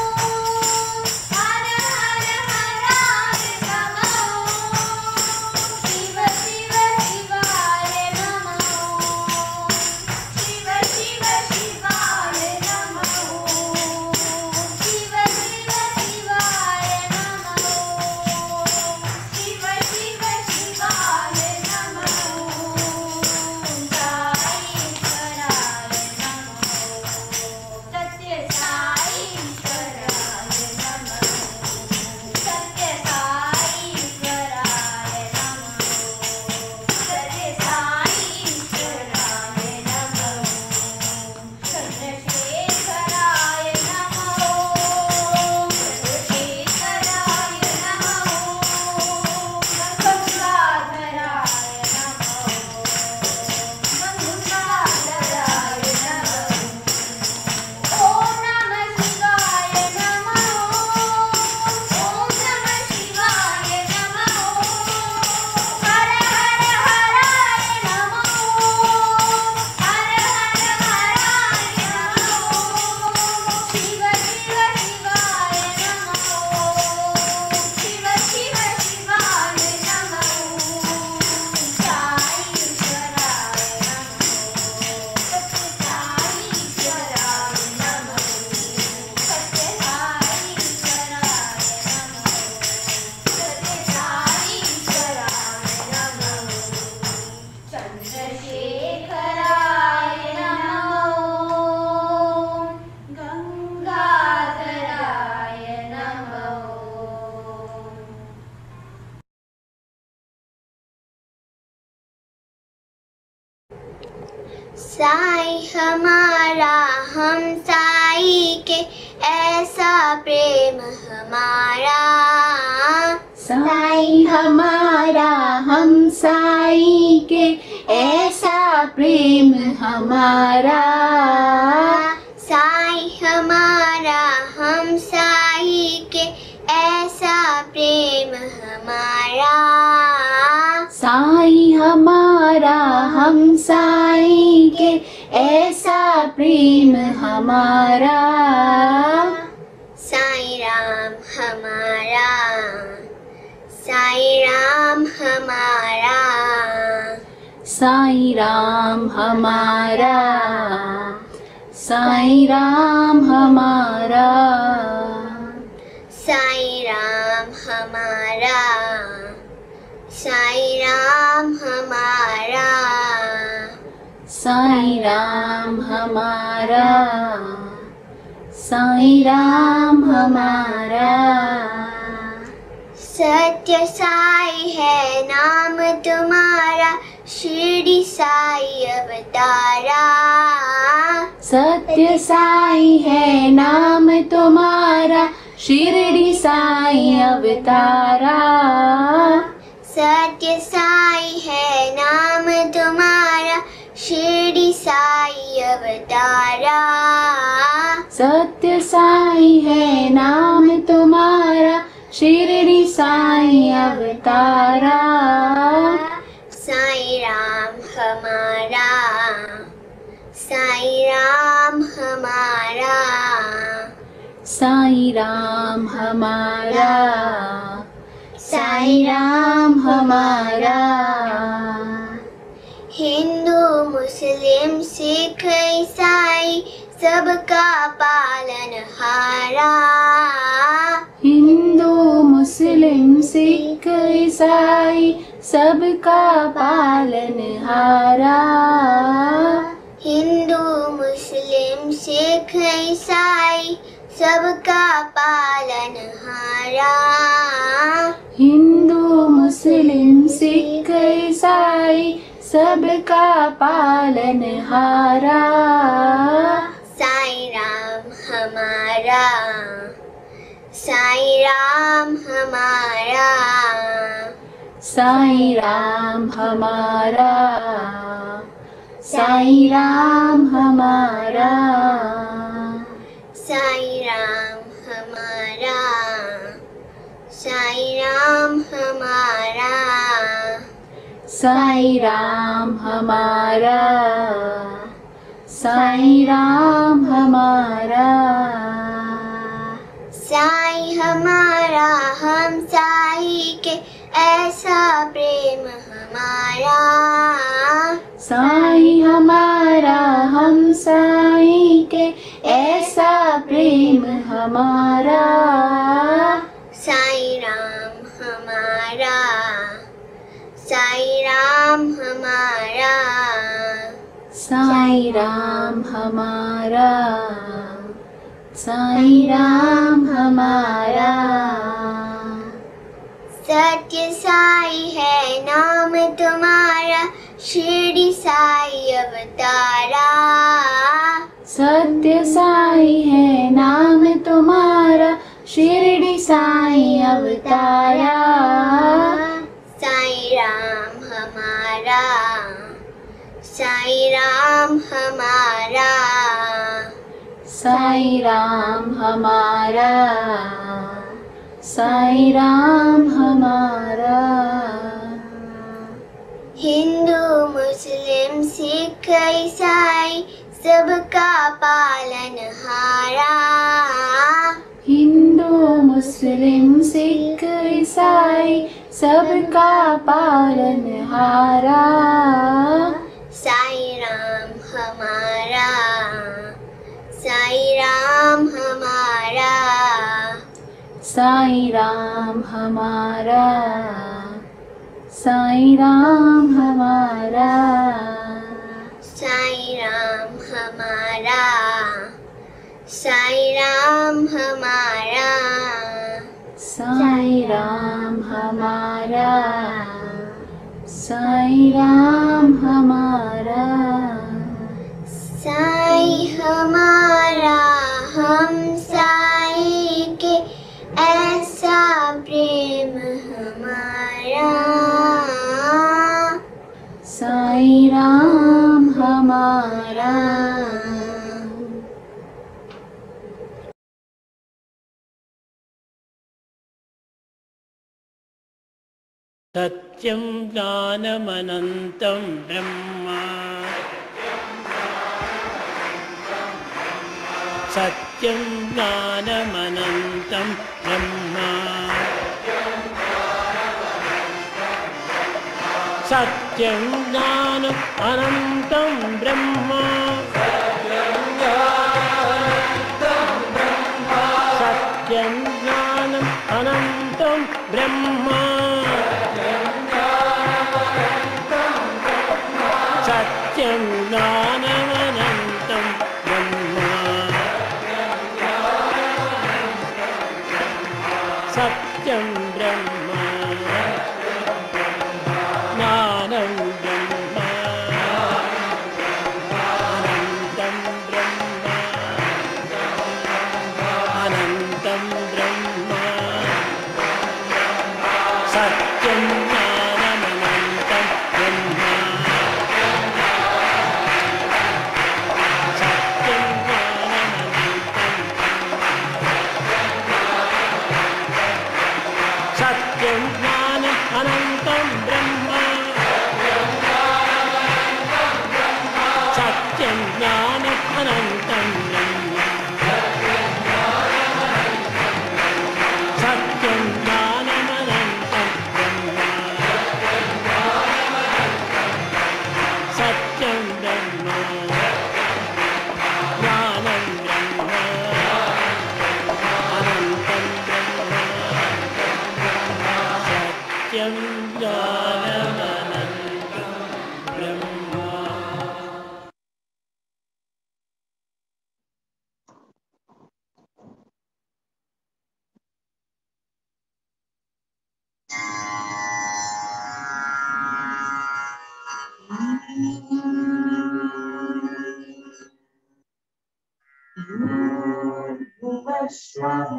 हर हर हराय नमः। शिव शिव शिवाय नमः। शिव शिव शिवाय नमः। शिव शिव शिवाय नमः। शिव शिव शिवाय नमः। साईश्वराय नमः। सत्य साईश्वराय नमः। सत्य साईश्वराय नमः। सत्य साईश्वराय नमः। चंद्रशेखराय नमः। चंद्रशेखराय नमः। गंगाधराय नमः। गंगाधराय नमः। ओम नमः शिवाय नमः। ओम नमः शिवाय नमः। हर हर हराय नमः। हर हर हराय नमः। शिव शिव शिवाय नमः। शिव शिव शिवाय नमः। साईश्वराय नमः। सत्य साईश्वराय नमः। सत्य साईश्वराय नमः। सत्य साईश्वराय नमः। चंद्रशेखराय नमः। गंगाधराय नमः। साई हमारा हम साई के ऐसा प्रेम हमारा। साई हमारा हम साई के ऐसा प्रेम हमारा। साई हमारा हम साई के ऐसा प्रेम हमारा। साई हमारा हम साई के ऐसा प्रेम हमारा। साई राम हमारा। साई राम हमारा। साई राम हमारा। साई राम हमारा। साई राम हमारा। साई राम हमारा। साई राम हमारा। साई राम हमारा। सत्य साई है नाम तुम्हारा। शिरडी साई अवतारा। सत्य साई है नाम तुम्हारा। शिरडी साई अवतारा। सत्य साई है नाम तुम्हारा। शिरडी साई अवतारा। सत्य साई है नाम तुम्हारा, शिरडी साई अवतारा। साई राम हमारा, साई राम हमारा, साई राम हमारा, साई राम हमारा। हिंदू मुस्लिम सिख ईसाई सबका पालनहारा। हिंदू मुस्लिम सिख ईसाई सबका पालनहारा। हिंदू मुस्लिम सिख ईसाई सबका पालनहारा। हिंदू मुस्लिम सिख ईसाई सबका पालनहारा। साई राम हमारा, साई राम हमारा, साई राम हमारा, साई राम हमारा, साई राम हमारा, साई राम हमारा, साई राम हमारा, साई राम हमारा। साई हमारा हम साई के ऐसा प्रेम हमारा। साई हमारा हम साई के ऐसा प्रेम हमारा। साई राम हमारा, साई राम हमारा, साई राम हमारा, साई राम हमारा। सत्य साई है नाम तुम्हारा, शिरडी साई अवतारा। सत्य साई है नाम तुम्हारा, शिरडी साई अवतारा। साई राम हमारा, साई राम हमारा, साई राम हमारा, साई राम हमारा। हिंदू मुस्लिम सिख ईसाई सबका पालनहारा। हिंदू मुस्लिम सिख ईसाई सबका पालनहारा। साई राम हमारा, साई राम हमारा, साई राम हमारा, साई राम हमारा, साई राम हमारा, साई राम हमारा, साई राम हमारा, साई राम हमारा। साई हमारा हम साई के ऐसा प्रेम हमारा। साई राम हमारा। सत्यं ज्ञानमनन्तं ब्रह्म, सत्यं ज्ञानमनन्तं ब्रह्म, सत्यं ज्ञानम् अनन्तं ब्रह्म, सत्यं ज्ञानम् अनन्तं ब्रह्म, सत्यं ज्ञानमनन्तं ब्रह्म, सत्यं ब्रह्म, ज्ञानं ब्रह्म, अनन्तं ब्रह्म, अनन्तं ब्रह्म, सत्यं ज्ञानमनन्तं ब्रह्म, सत्यं ज्ञानमनन्तं सत्यं ज्ञानम् अनन्तं ब्रह्म सत्यं ज्ञानम् अनन्तं ब्रह्म सत्यं ज्ञानमनन्तं ब्रह्म सत्यं ब्रह्म ज्ञानं ब्रह्म अनन्तं ब्रह्म सत्यं ज्ञानमनन्तं ब्रह्म भुवस्वः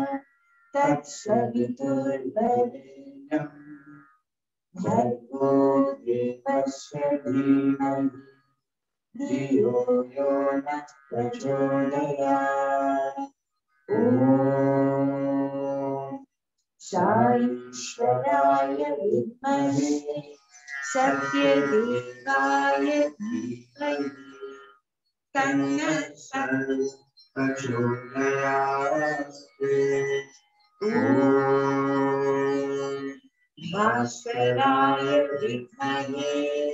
तत्सवितुर्वरेण्यं भर्गो देवस्य धीमहि धियो यो नः प्रचोदयात् ॐ साईश्वराय विद्महे सत्यदेवाय धीमहि तन्नः प्रचोदयात् ॐ भास्कराय विद्महे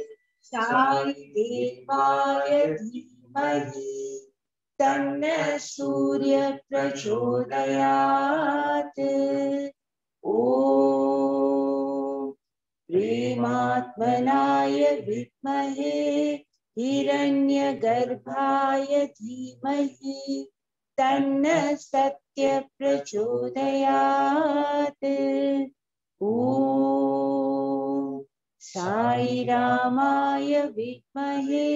साईदेवाय धीमहि तन्नः सूर्य प्रचोदयात् ॐ प्रेमात्मनाय विद्महे हिरण्यगर्भाय धीमहि तन्नः सत्य प्रचोदयात् ॐ साई रामाय विद्महे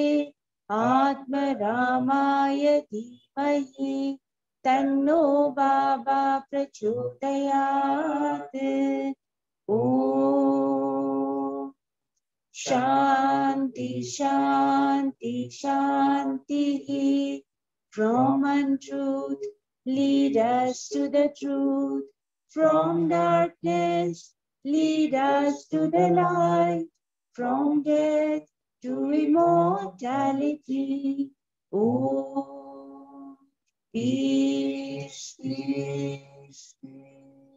आत्मरामाय धीमहि तन्नो बाबा प्रचोदयात् ॐ शांति शांति शांति from untruth lead us to the truth, from darkness lead us to the light, from death to immortality. Oh, peace, peace, peace.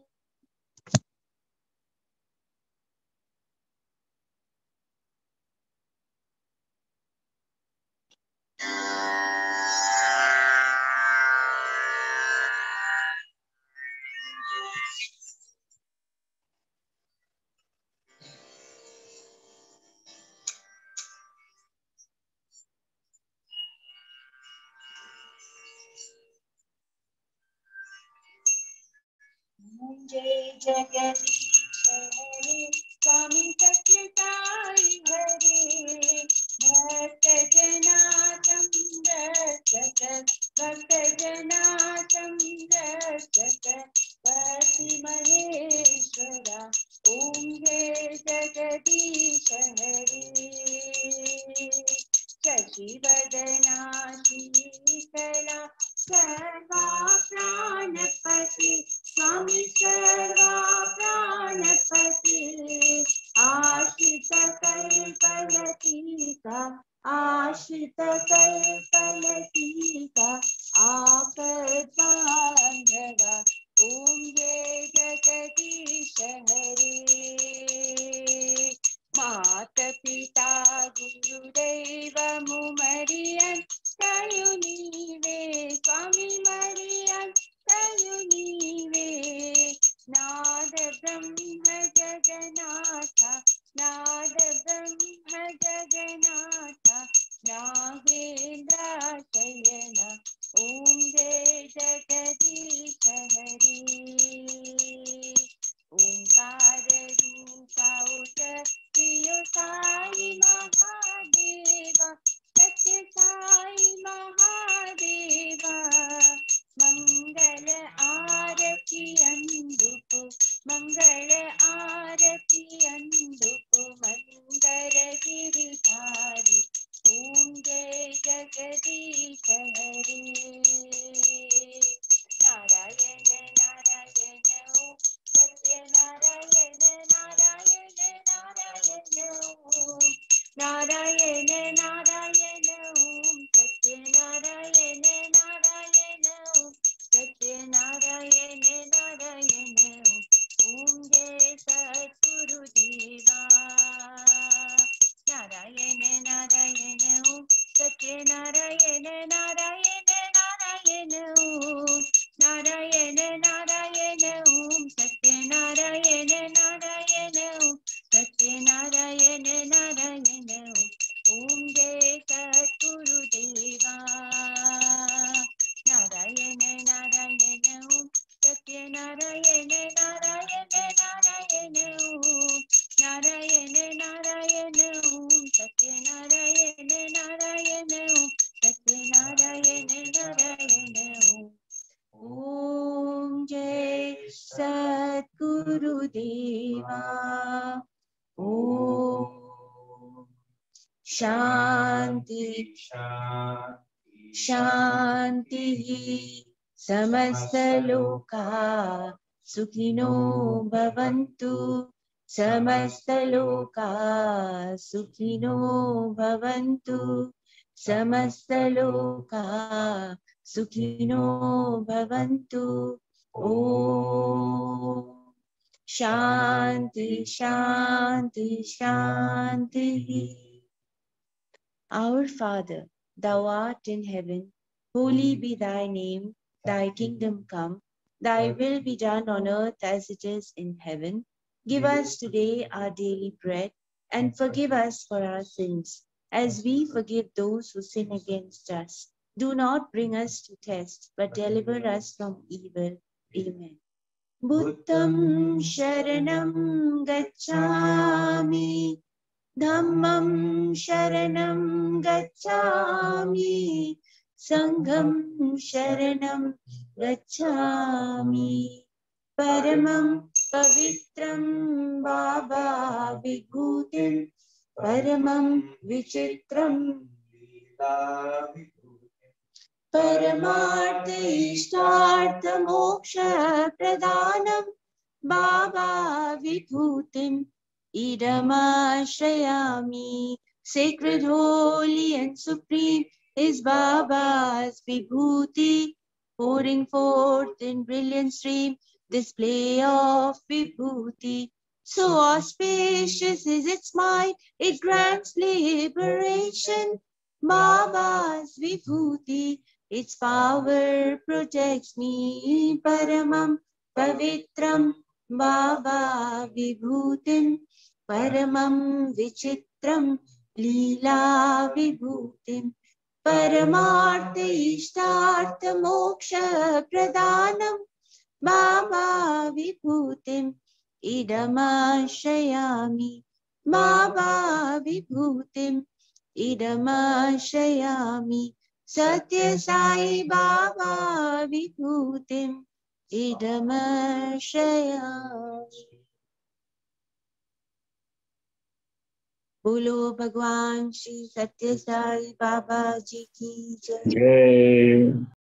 जय जगदीश हरे स्वामी सत्यसाई हरे भक्त जना संरक्षक भक्त जना संरक्षक पति महेश्वरा ओम जय जगदीश हरे शशिवदना शीतला सर्वा प्राणपति स्वामी सर्वा प्राणपति आश्रित कल्पलतीका आश्रित कल्पलतीका आपद्बान्धवा ओम जय जगदीश हरे मात पिता गुरुदेव मुमरियन कयुनीवे स्वामी मरियन कयुनीवे नाद ब्रह्म जगन्नाथ नाद ब्रह्म जगन्नाथ नागेन्द्र शयन ओम जय जगदीश हरे ओंकार नारायण नारायण ओम सत्यनारायण नारायण ओम सत्यनारायण नारायण ओम जय सद्गुरुदेवा नारायण नारायण ओम सत्यनारायण नारायण नारायण ओम नारायण नारायण ओम सत्यनारायण नारायण ओम सत्यनारायण नारायण ओम जय सद्गुरुदेवा नारायण नारायण ओम सत्यनारायण नारायण नारायण ओम नारायण नारायण ओम सत्यनारायण नारायण ओम सत्यनारायण नारायण ओम जय सद्गुरुदेवा ओम शांति शांति समस्तलोका सुखिनो भवन्तु समस्तलोका सुखिनो भवन्तु समस्तलोका सुखिनो भवन्तु ओम शांति शांति शांति Our Father, thou art in heaven, holy be thy name, thy kingdom come, thy will be done on earth as it is in heaven. Give us today our daily bread, and forgive us for our sins, as we forgive those who sin against us. Do not bring us to test, but deliver us from evil. Amen. Buddham sharanam gacchami, Dhammam sharanam gacchami, Sangham sharanam gacchami, Paramam pavitram baba vibhutim, Paramam vichitram Paramartha ishtartha moksha pradhanam Baba vibhutim Idamashrayami. Sacred, holy and supreme is Baba's vibhuti, pouring forth in brilliant stream display of vibhuti. So auspicious is its might, it grants liberation. Baba's vibhuti, its power protects me. Paramam pavitram Baba vibhutim, Paramam vichitram Leela vibhutim, Paramartha ishtartha moksha pradhanam Baba vibhutim Idamashrayami. Baba vibhutim Idamashrayami. Satya Sai Baba vibhutim Idamashrayami. बोलो भगवान श्री सत्य साई बाबा जी की जय।